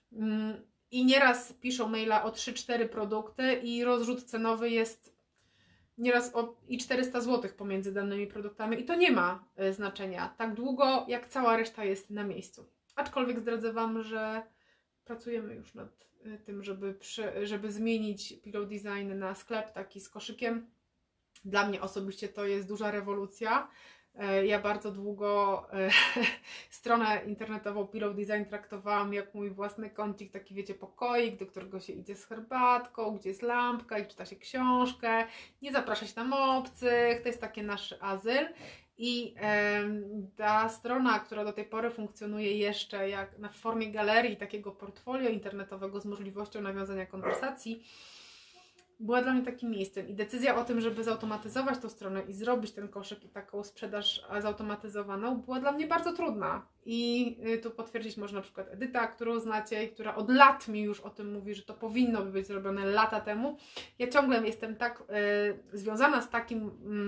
I nieraz piszą maila o trzy cztery produkty i rozrzut cenowy jest nieraz o i czterysta złotych pomiędzy danymi produktami i to nie ma znaczenia tak długo, jak cała reszta jest na miejscu. Aczkolwiek zdradzę Wam, że pracujemy już nad tym, żeby, przy, żeby zmienić Pillow Design na sklep taki z koszykiem. Dla mnie osobiście to jest duża rewolucja. Ja bardzo długo stronę internetową Pillow Design traktowałam jak mój własny kącik, taki wiecie, pokoik, do którego się idzie z herbatką, gdzie jest lampka i czyta się książkę, nie zaprasza się tam obcych, to jest taki nasz azyl. I e, ta strona, która do tej pory funkcjonuje jeszcze jak na w formie galerii, takiego portfolio internetowego z możliwością nawiązania konwersacji, była dla mnie takim miejscem. I decyzja o tym, żeby zautomatyzować tą stronę i zrobić ten koszyk i taką sprzedaż zautomatyzowaną, była dla mnie bardzo trudna. I tu potwierdzić można na przykład Edyta, którą znacie i która od lat mi już o tym mówi, że to powinno być zrobione lata temu. Ja ciągle jestem tak y, związana z takim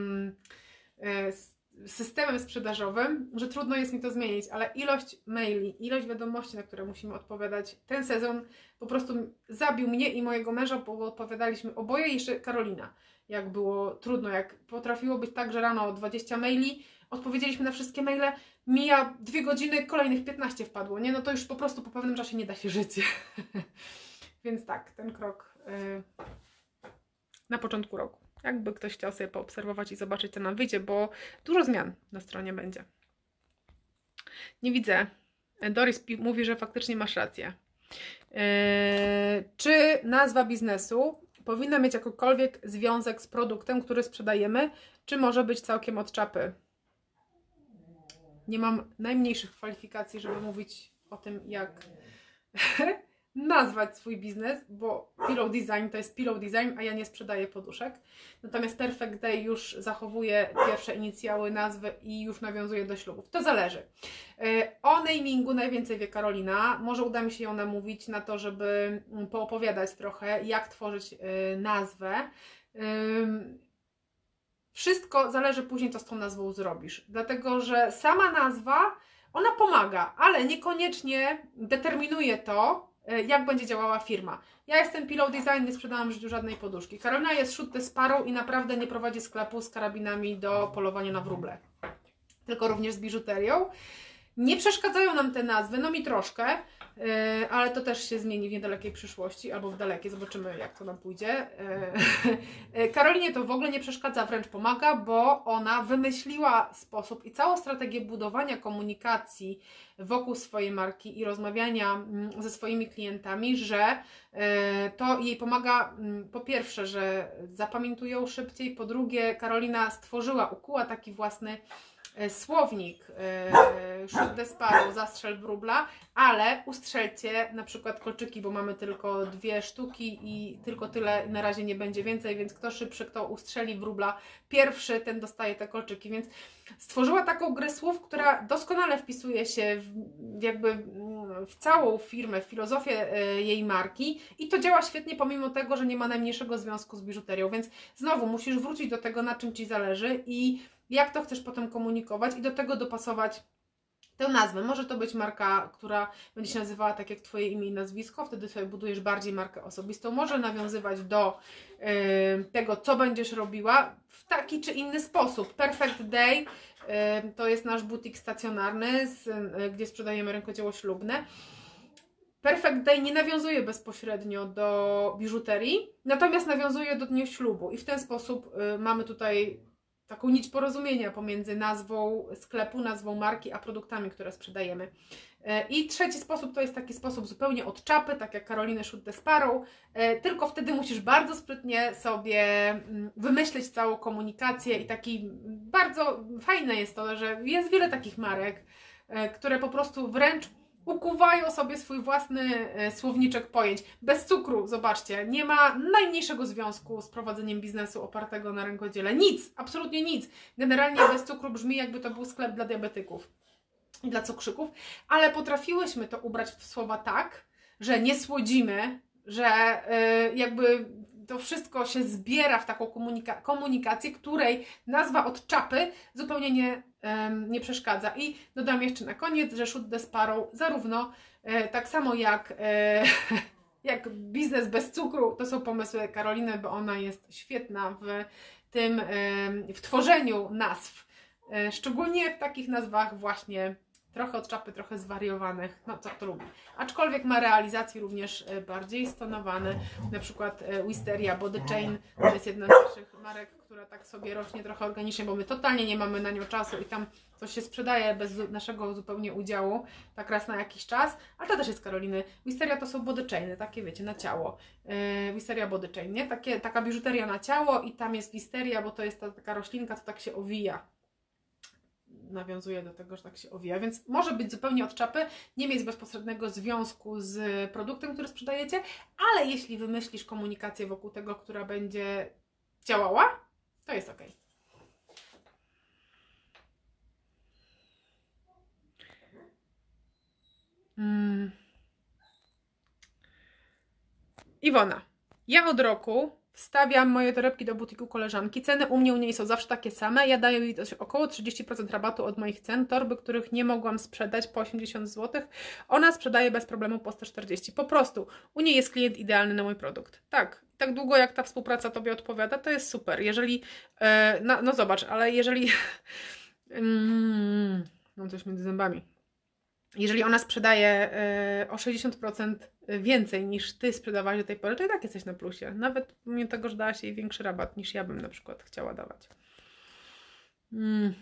y, y, systemem sprzedażowym, że trudno jest mi to zmienić, ale ilość maili, ilość wiadomości, na które musimy odpowiadać, ten sezon po prostu zabił mnie i mojego męża, bo odpowiadaliśmy oboje, jeszcze Karolina, jak było trudno, jak potrafiło być tak, że rano dwadzieścia maili, odpowiedzieliśmy na wszystkie maile, mija dwie godziny, kolejnych piętnaście wpadło, nie? No to już po prostu po pewnym czasie nie da się żyć. Więc tak, ten krok yy, na początku roku. Jakby ktoś chciał sobie poobserwować i zobaczyć, co nam wyjdzie, bo dużo zmian na stronie będzie. Nie widzę. Doris mówi, że faktycznie masz rację. Yy, czy nazwa biznesu powinna mieć jakikolwiek związek z produktem, który sprzedajemy, czy może być całkiem od czapy? Nie mam najmniejszych kwalifikacji, żeby mówić o tym, jak nazwać swój biznes, bo Pillow Design to jest Pillow Design, a ja nie sprzedaję poduszek. Natomiast Perfect Day już zachowuje pierwsze inicjały nazwy i już nawiązuje do ślubów. To zależy. O namingu najwięcej wie Karolina. Może uda mi się ją namówić na to, żeby poopowiadać trochę, jak tworzyć nazwę. Wszystko zależy później, co z tą nazwą zrobisz. Dlatego, że sama nazwa, ona pomaga, ale niekoniecznie determinuje to, jak będzie działała firma. Ja jestem Pillow Design, nie sprzedałam w życiu żadnej poduszki. Karolina jest Shoot the Sparrow i naprawdę nie prowadzi sklepu z karabinami do polowania na wróble. Tylko również z biżuterią. Nie przeszkadzają nam te nazwy, no mi troszkę, yy, ale to też się zmieni w niedalekiej przyszłości, albo w dalekiej, zobaczymy jak to nam pójdzie. Yy, Karolinie to w ogóle nie przeszkadza, wręcz pomaga, bo ona wymyśliła sposób i całą strategię budowania komunikacji wokół swojej marki i rozmawiania ze swoimi klientami, że yy, to jej pomaga, yy, po pierwsze, że zapamiętują szybciej, po drugie Karolina stworzyła, ukuła taki własny słownik yy, Shoot the Sparrow, zastrzel wróbla, ale ustrzelcie na przykład kolczyki, bo mamy tylko dwie sztuki i tylko tyle, na razie nie będzie więcej, więc kto szybszy, kto ustrzeli wróbla pierwszy, ten dostaje te kolczyki, więc stworzyła taką grę słów, która doskonale wpisuje się w, jakby w całą firmę, w filozofię jej marki i to działa świetnie pomimo tego, że nie ma najmniejszego związku z biżuterią, więc znowu musisz wrócić do tego, na czym Ci zależy i jak to chcesz potem komunikować i do tego dopasować tę nazwę. Może to być marka, która będzie się nazywała tak jak Twoje imię i nazwisko, wtedy sobie budujesz bardziej markę osobistą. Może nawiązywać do y, tego, co będziesz robiła w taki czy inny sposób. Perfect Day y, to jest nasz butik stacjonarny, z, y, gdzie sprzedajemy rękodzieło ślubne. Perfect Day nie nawiązuje bezpośrednio do biżuterii, natomiast nawiązuje do dnia ślubu i w ten sposób y, mamy tutaj taką nić porozumienia pomiędzy nazwą sklepu, nazwą marki, a produktami, które sprzedajemy. I trzeci sposób to jest taki sposób zupełnie od czapy, tak jak Karoliny Shoot the Sparrow, tylko wtedy musisz bardzo sprytnie sobie wymyślić całą komunikację i taki bardzo fajne jest to, że jest wiele takich marek, które po prostu wręcz ukuwają sobie swój własny słowniczek pojęć. Bez cukru, zobaczcie, nie ma najmniejszego związku z prowadzeniem biznesu opartego na rękodziele. Nic, absolutnie nic. Generalnie bez cukru brzmi, jakby to był sklep dla diabetyków i dla cukrzyków, ale potrafiłyśmy to ubrać w słowa tak, że nie słodzimy, że yy, jakby to wszystko się zbiera w taką komunika komunikację, której nazwa od czapy zupełnie nie, um, nie przeszkadza. I dodam jeszcze na koniec, że Shoot the Sparrow zarówno e, tak samo jak, e, jak biznes bez cukru, to są pomysły Karoliny, bo ona jest świetna w tym, e, w tworzeniu nazw. E, szczególnie w takich nazwach właśnie trochę od czapy, trochę zwariowanych, no co kto lubi. Aczkolwiek ma realizacji również bardziej stonowane, na przykład Wisteria Body Chain, to jest jedna z naszych marek, która tak sobie rośnie trochę organicznie, bo my totalnie nie mamy na nią czasu i tam coś się sprzedaje bez naszego zupełnie udziału, tak raz na jakiś czas, ale to też jest Karoliny. Wisteria to są body chainy, takie wiecie, na ciało. Yy, Wisteria Body Chain, nie? Takie, taka biżuteria na ciało i tam jest wisteria, bo to jest ta taka roślinka, to tak się owija. Nawiązuje do tego, że tak się owija, więc może być zupełnie od czapy, nie mieć bezpośredniego związku z produktem, który sprzedajecie, ale jeśli wymyślisz komunikację wokół tego, która będzie działała, to jest ok. Hmm. Iwona, ja od roku wstawiam moje torebki do butiku koleżanki. Ceny u mnie u niej są zawsze takie same. Ja daję jej około trzydzieści procent rabatu od moich cen. Torby, których nie mogłam sprzedać po osiemdziesiąt złotych, ona sprzedaje bez problemu po sto czterdzieści. Po prostu u niej jest klient idealny na mój produkt. Tak, tak długo jak ta współpraca Tobie odpowiada, to jest super. Jeżeli, e, no, no zobacz, ale jeżeli... mm, mam coś między zębami. Jeżeli ona sprzedaje y, o sześćdziesiąt procent więcej niż Ty sprzedawałaś do tej pory, to i tak jesteś na plusie. Nawet pomimo tego, że dałaś jej większy rabat niż ja bym na przykład chciała dawać. Mm.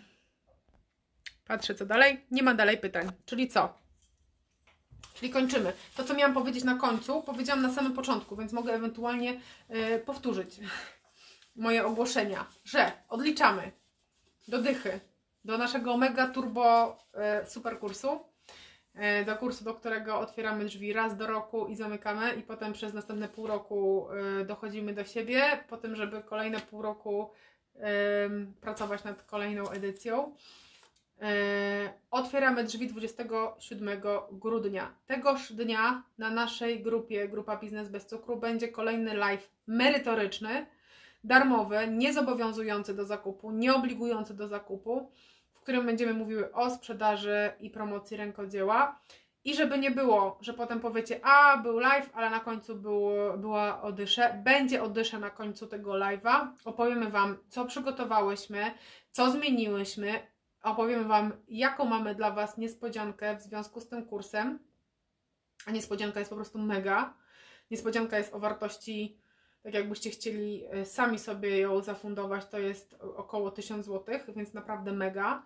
Patrzę co dalej. Nie ma dalej pytań. Czyli co? Czyli kończymy. To, co miałam powiedzieć na końcu, powiedziałam na samym początku, więc mogę ewentualnie y, powtórzyć moje ogłoszenia, że odliczamy do dychy, do naszego mega turbo y, super kursu. Do kursu, do którego otwieramy drzwi raz do roku i zamykamy i potem przez następne pół roku y, dochodzimy do siebie, po tym, żeby kolejne pół roku y, pracować nad kolejną edycją. Y, otwieramy drzwi dwudziestego siódmego grudnia. Tegoż dnia na naszej grupie, Grupa Biznes Bez Cukru, będzie kolejny live merytoryczny, darmowy, niezobowiązujący do zakupu, nieobligujący do zakupu, w którym będziemy mówiły o sprzedaży i promocji rękodzieła. I żeby nie było, że potem powiecie, a był live, ale na końcu było, była odysze. Będzie odysze na końcu tego live'a. Opowiemy Wam, co przygotowałyśmy, co zmieniłyśmy. Opowiemy Wam, jaką mamy dla Was niespodziankę w związku z tym kursem. A niespodzianka jest po prostu mega. Niespodzianka jest o wartości, tak jakbyście chcieli sami sobie ją zafundować, to jest około tysiąc złotych, więc naprawdę mega.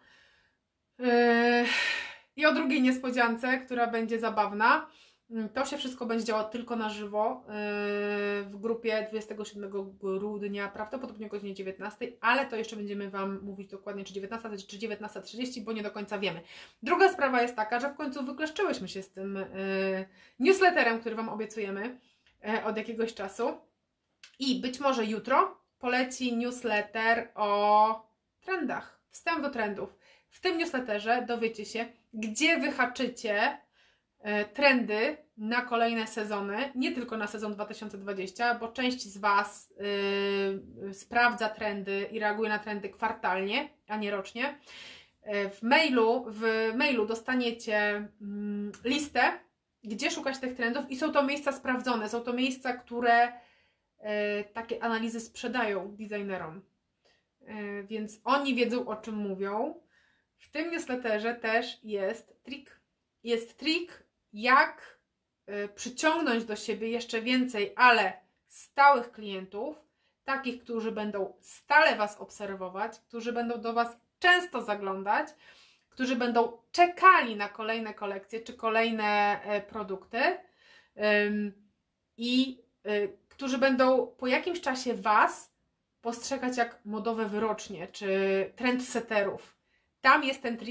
Yy... I o drugiej niespodziance, która będzie zabawna. To się wszystko będzie działo tylko na żywo yy, w grupie dwudziestego siódmego grudnia, prawdopodobnie o godzinie dziewiętnastej, ale to jeszcze będziemy Wam mówić dokładnie, czy dziewiętnasta czy dziewiętnasta trzydzieści, bo nie do końca wiemy. Druga sprawa jest taka, że w końcu wykleszczyłyśmy się z tym yy, newsletterem, który Wam obiecujemy yy, od jakiegoś czasu. I być może jutro poleci newsletter o trendach, wstęp do trendów. W tym newsletterze dowiecie się, gdzie wyhaczycie e, trendy na kolejne sezony, nie tylko na sezon dwa tysiące dwudziesty, bo część z Was y, sprawdza trendy i reaguje na trendy kwartalnie, a nie rocznie. E, w mailu, w mailu dostaniecie mm, listę, gdzie szukać tych trendów i są to miejsca sprawdzone, są to miejsca, które e, takie analizy sprzedają designerom, e, więc oni wiedzą, o czym mówią. W tym newsletterze też jest trik. Jest trik, jak y, przyciągnąć do siebie jeszcze więcej, ale stałych klientów, takich, którzy będą stale Was obserwować, którzy będą do Was często zaglądać, którzy będą czekali na kolejne kolekcje czy kolejne y, produkty y, i y, którzy będą po jakimś czasie Was postrzegać jak modowe wyrocznie czy trendsetterów. Tam jest ten trik w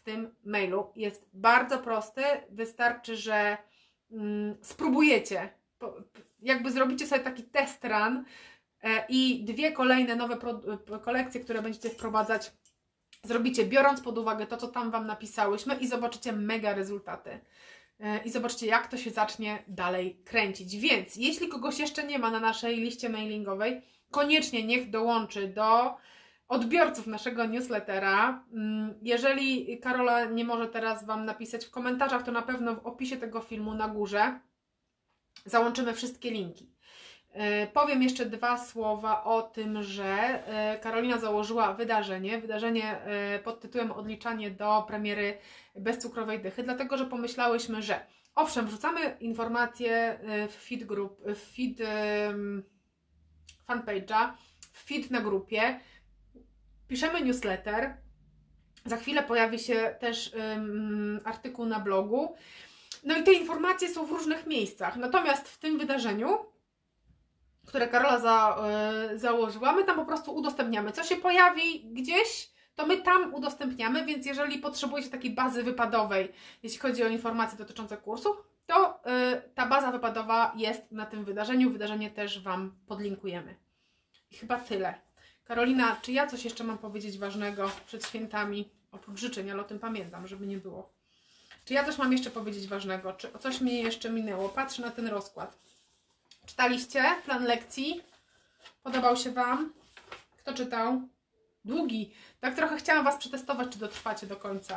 tym mailu jest bardzo prosty. Wystarczy, że mm, spróbujecie, po, jakby zrobicie sobie taki test run e, i dwie kolejne nowe pro, kolekcje, które będziecie wprowadzać, zrobicie biorąc pod uwagę to, co tam Wam napisałyśmy i zobaczycie mega rezultaty. I zobaczcie, jak to się zacznie dalej kręcić. Więc jeśli kogoś jeszcze nie ma na naszej liście mailingowej, koniecznie niech dołączy do odbiorców naszego newslettera. Jeżeli Karola nie może teraz Wam napisać w komentarzach, to na pewno w opisie tego filmu na górze załączymy wszystkie linki. Powiem jeszcze dwa słowa o tym, że Karolina założyła wydarzenie, wydarzenie pod tytułem Odliczanie do premiery Bezcukrowej Dychy, dlatego że pomyślałyśmy, że owszem, wrzucamy informacje w feed group, w feed um, fanpage'a, w feed na grupie, piszemy newsletter, za chwilę pojawi się też um, artykuł na blogu, no i te informacje są w różnych miejscach, natomiast w tym wydarzeniu, które Karola za, y, założyła, my tam po prostu udostępniamy. Co się pojawi gdzieś, to my tam udostępniamy, więc jeżeli potrzebujecie takiej bazy wypadowej, jeśli chodzi o informacje dotyczące kursu, to y, ta baza wypadowa jest na tym wydarzeniu. Wydarzenie też Wam podlinkujemy. I chyba tyle. Karolina, czy ja coś jeszcze mam powiedzieć ważnego przed świętami? Oprócz życzeń, ale o tym pamiętam, żeby nie było. Czy ja coś mam jeszcze powiedzieć ważnego? Czy coś mnie jeszcze minęło? Patrzę na ten rozkład. Czytaliście plan lekcji? Podobał się Wam? Kto czytał? Długi. Tak trochę chciałam Was przetestować, czy dotrwacie do końca.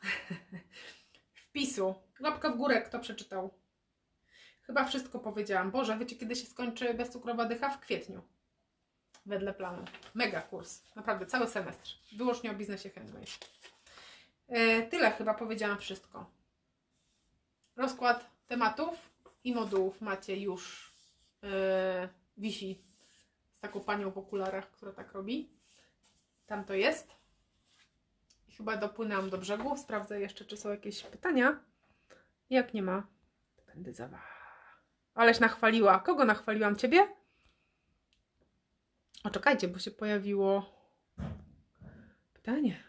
Wpisu. Łapka w górę, kto przeczytał. Chyba wszystko powiedziałam. Boże, wiecie, kiedy się skończy Bezcukrowa Dycha? W kwietniu. Wedle planu. Mega kurs. Naprawdę, cały semestr. Wyłącznie o biznesie handmade. Yy, tyle chyba powiedziałam wszystko. Rozkład tematów i modułów macie już. Yy, wisi z taką panią w okularach, która tak robi. Tam to jest. I chyba dopłynęłam do brzegu. Sprawdzę jeszcze, czy są jakieś pytania. Jak nie ma, to będę zawała. Aleś nachwaliła. Kogo nachwaliłam? Ciebie? O, czekajcie, bo się pojawiło pytanie.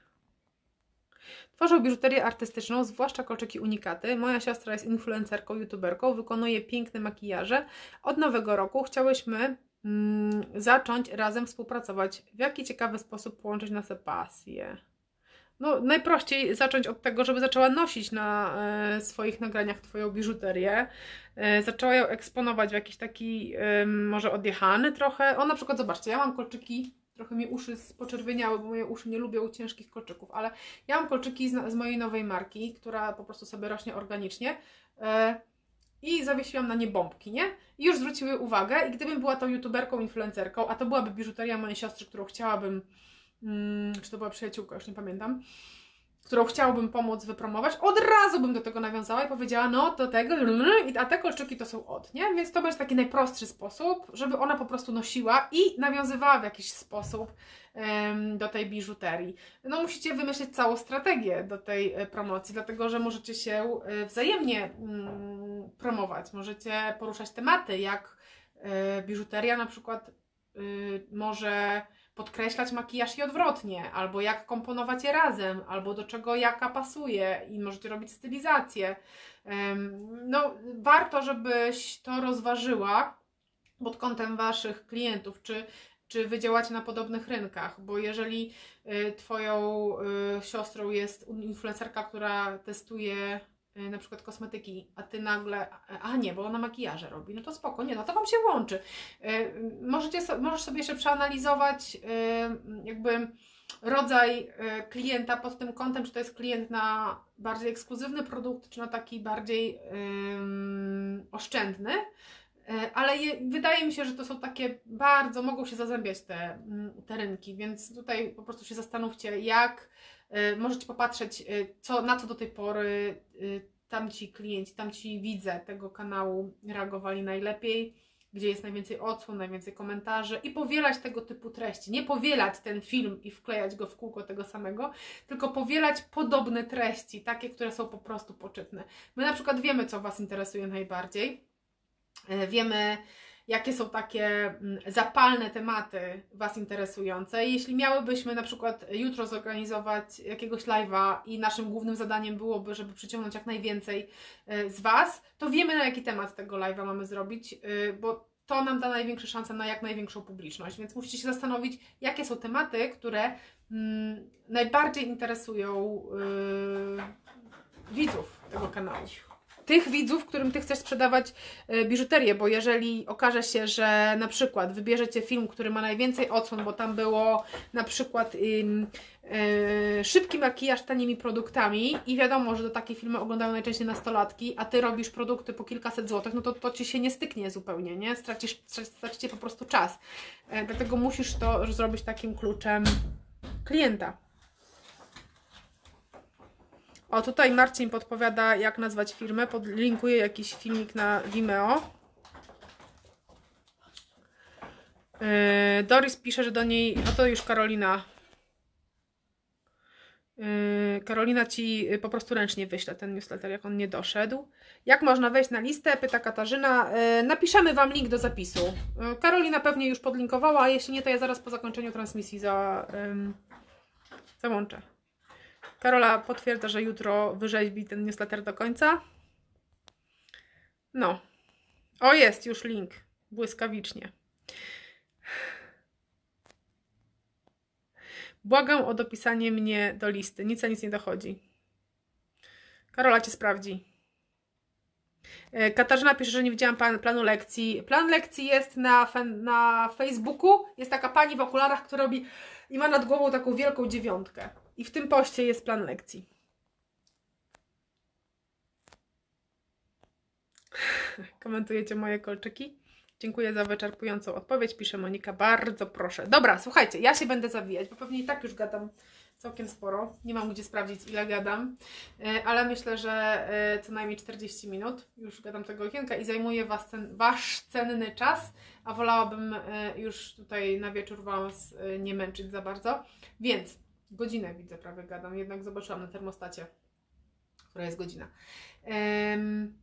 Tworzę biżuterię artystyczną, zwłaszcza kolczyki unikaty. Moja siostra jest influencerką, youtuberką, wykonuje piękne makijaże. Od nowego roku chciałyśmy mm, zacząć razem współpracować. W jaki ciekawy sposób połączyć nasze pasje? No, najprościej zacząć od tego, żeby zaczęła nosić na e, swoich nagraniach Twoją biżuterię. E, zaczęła ją eksponować w jakiś taki, e, może odjechany trochę. O, na przykład, zobaczcie, ja mam kolczyki. Trochę mi uszy poczerwieniały, bo moje uszy nie lubią ciężkich kolczyków, ale ja mam kolczyki z, z mojej nowej marki, która po prostu sobie rośnie organicznie yy, i zawiesiłam na nie bombki, nie? I już zwróciły uwagę i gdybym była tą youtuberką, influencerką, a to byłaby biżuteria mojej siostry, którą chciałabym, yy, czy to była przyjaciółka, już nie pamiętam, którą chciałabym pomóc wypromować, od razu bym do tego nawiązała i powiedziała, no do tego, a te kolczyki to są od, nie? Więc to będzie taki najprostszy sposób, żeby ona po prostu nosiła i nawiązywała w jakiś sposób um, do tej biżuterii. No musicie wymyślić całą strategię do tej promocji, dlatego że możecie się wzajemnie um, promować, możecie poruszać tematy, jak y, biżuteria na przykład y, może podkreślać makijaż i odwrotnie, albo jak komponować je razem, albo do czego jaka pasuje i możecie robić stylizację. No, warto, żebyś to rozważyła pod kątem Waszych klientów, czy, czy Wy działacie na podobnych rynkach, bo jeżeli y, Twoją y, siostrą jest influencerka, która testuje na przykład kosmetyki, a Ty nagle, a nie, bo ona makijaże robi, no to spoko, nie, no to Wam się łączy. Możecie, możesz sobie jeszcze przeanalizować jakby rodzaj klienta pod tym kątem, czy to jest klient na bardziej ekskluzywny produkt, czy na taki bardziej um, oszczędny, ale je, wydaje mi się, że to są takie bardzo, mogą się zazębiać te, te rynki, więc tutaj po prostu się zastanówcie, jak możecie popatrzeć, co, na co do tej pory tamci klienci, tamci widze tego kanału reagowali najlepiej, gdzie jest najwięcej odsłon, najwięcej komentarzy i powielać tego typu treści. Nie powielać ten film i wklejać go w kółko tego samego, tylko powielać podobne treści, takie, które są po prostu poczytne. My na przykład wiemy, co Was interesuje najbardziej. Wiemy, jakie są takie zapalne tematy Was interesujące. Jeśli miałybyśmy na przykład jutro zorganizować jakiegoś live'a i naszym głównym zadaniem byłoby, żeby przyciągnąć jak najwięcej z Was, to wiemy, na jaki temat tego live'a mamy zrobić, bo to nam da największe szanse na jak największą publiczność, więc musicie się zastanowić, jakie są tematy, które mm, najbardziej interesują yy, widzów tego kanału. Tych widzów, którym Ty chcesz sprzedawać biżuterię, bo jeżeli okaże się, że na przykład wybierzecie film, który ma najwięcej odsłon, bo tam było na przykład ym, yy, szybki makijaż tanimi produktami i wiadomo, że do takie filmy oglądają najczęściej nastolatki, a Ty robisz produkty po kilkaset złotych, no to to Ci się nie styknie zupełnie, nie? Stracisz, stracicie po prostu czas. Yy, dlatego musisz to zrobić takim kluczem klienta. O, tutaj Marcin podpowiada, jak nazwać firmę. Podlinkuję jakiś filmik na Vimeo. Yy, Doris pisze, że do niej... No to już Karolina. Yy, Karolina Ci po prostu ręcznie wyśle ten newsletter, jak on nie doszedł. Jak można wejść na listę? Pyta Katarzyna. Yy, napiszemy Wam link do zapisu. Yy, Karolina pewnie już podlinkowała, a jeśli nie, to ja zaraz po zakończeniu transmisji za, yy, załączę. Karola potwierdza, że jutro wyrzeźbi ten newsletter do końca. No. O, jest już link. Błyskawicznie. Błagam o dopisanie mnie do listy. Nic a nic nie dochodzi. Karola Cię sprawdzi. Katarzyna pisze, że nie widziałam plan, planu lekcji. Plan lekcji jest na, na Facebooku. Jest taka pani w okularach, która robi i ma nad głową taką wielką dziewiątkę. I w tym poście jest plan lekcji. Komentujecie moje kolczyki? Dziękuję za wyczerpującą odpowiedź, pisze Monika. Bardzo proszę. Dobra, słuchajcie, ja się będę zawijać, bo pewnie i tak już gadam całkiem sporo. Nie mam gdzie sprawdzić, ile gadam, ale myślę, że co najmniej czterdzieści minut już gadam tego okienka i zajmuję was cen, Wasz cenny czas, a wolałabym już tutaj na wieczór Was nie męczyć za bardzo. Więc godzinę widzę, prawie gadam, jednak zobaczyłam na termostacie, która jest godzina. Um,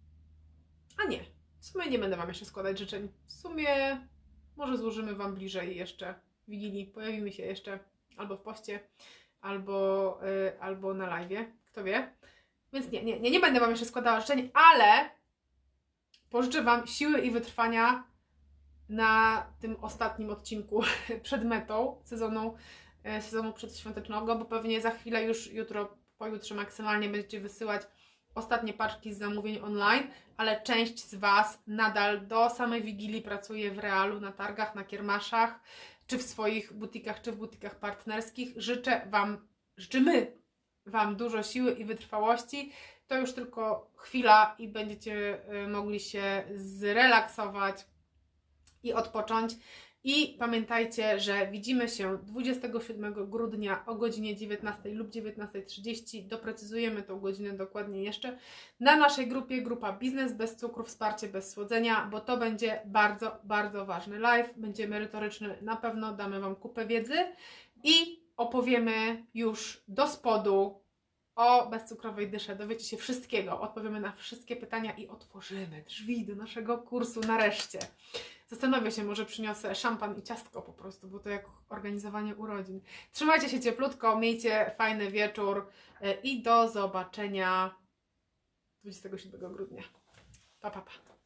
a nie, w sumie nie będę Wam jeszcze składać życzeń. W sumie może złożymy Wam bliżej jeszcze Wigilii. Pojawimy się jeszcze albo w poście, albo, yy, albo na live'ie, kto wie. Więc nie, nie, nie, nie będę Wam jeszcze składała życzeń, ale pożyczę Wam siły i wytrwania na tym ostatnim odcinku przed metą sezonu, yy, sezonu przedświątecznego, bo pewnie za chwilę już jutro, pojutrze maksymalnie będziecie wysyłać ostatnie paczki z zamówień online, ale część z Was nadal do samej Wigilii pracuje w realu, na targach, na kiermaszach, czy w swoich butikach, czy w butikach partnerskich. Życzę Wam, życzymy Wam dużo siły i wytrwałości. To już tylko chwila i będziecie mogli się zrelaksować i odpocząć. I pamiętajcie, że widzimy się dwudziestego siódmego grudnia o godzinie dziewiętnastej lub dziewiętnastej trzydzieści. Doprecyzujemy tą godzinę dokładnie jeszcze na naszej grupie, grupa Biznes bez cukru, wsparcie bez słodzenia, bo to będzie bardzo, bardzo ważny live. Będzie merytoryczny, na pewno damy Wam kupę wiedzy i opowiemy już do spodu o bezcukrowej dysze. Dowiecie się wszystkiego, odpowiemy na wszystkie pytania i otworzymy drzwi do naszego kursu nareszcie. Zastanowię się, może przyniosę szampan i ciastko po prostu, bo to jak organizowanie urodzin. Trzymajcie się cieplutko, miejcie fajny wieczór i do zobaczenia dwudziestego siódmego grudnia. Pa, pa, pa.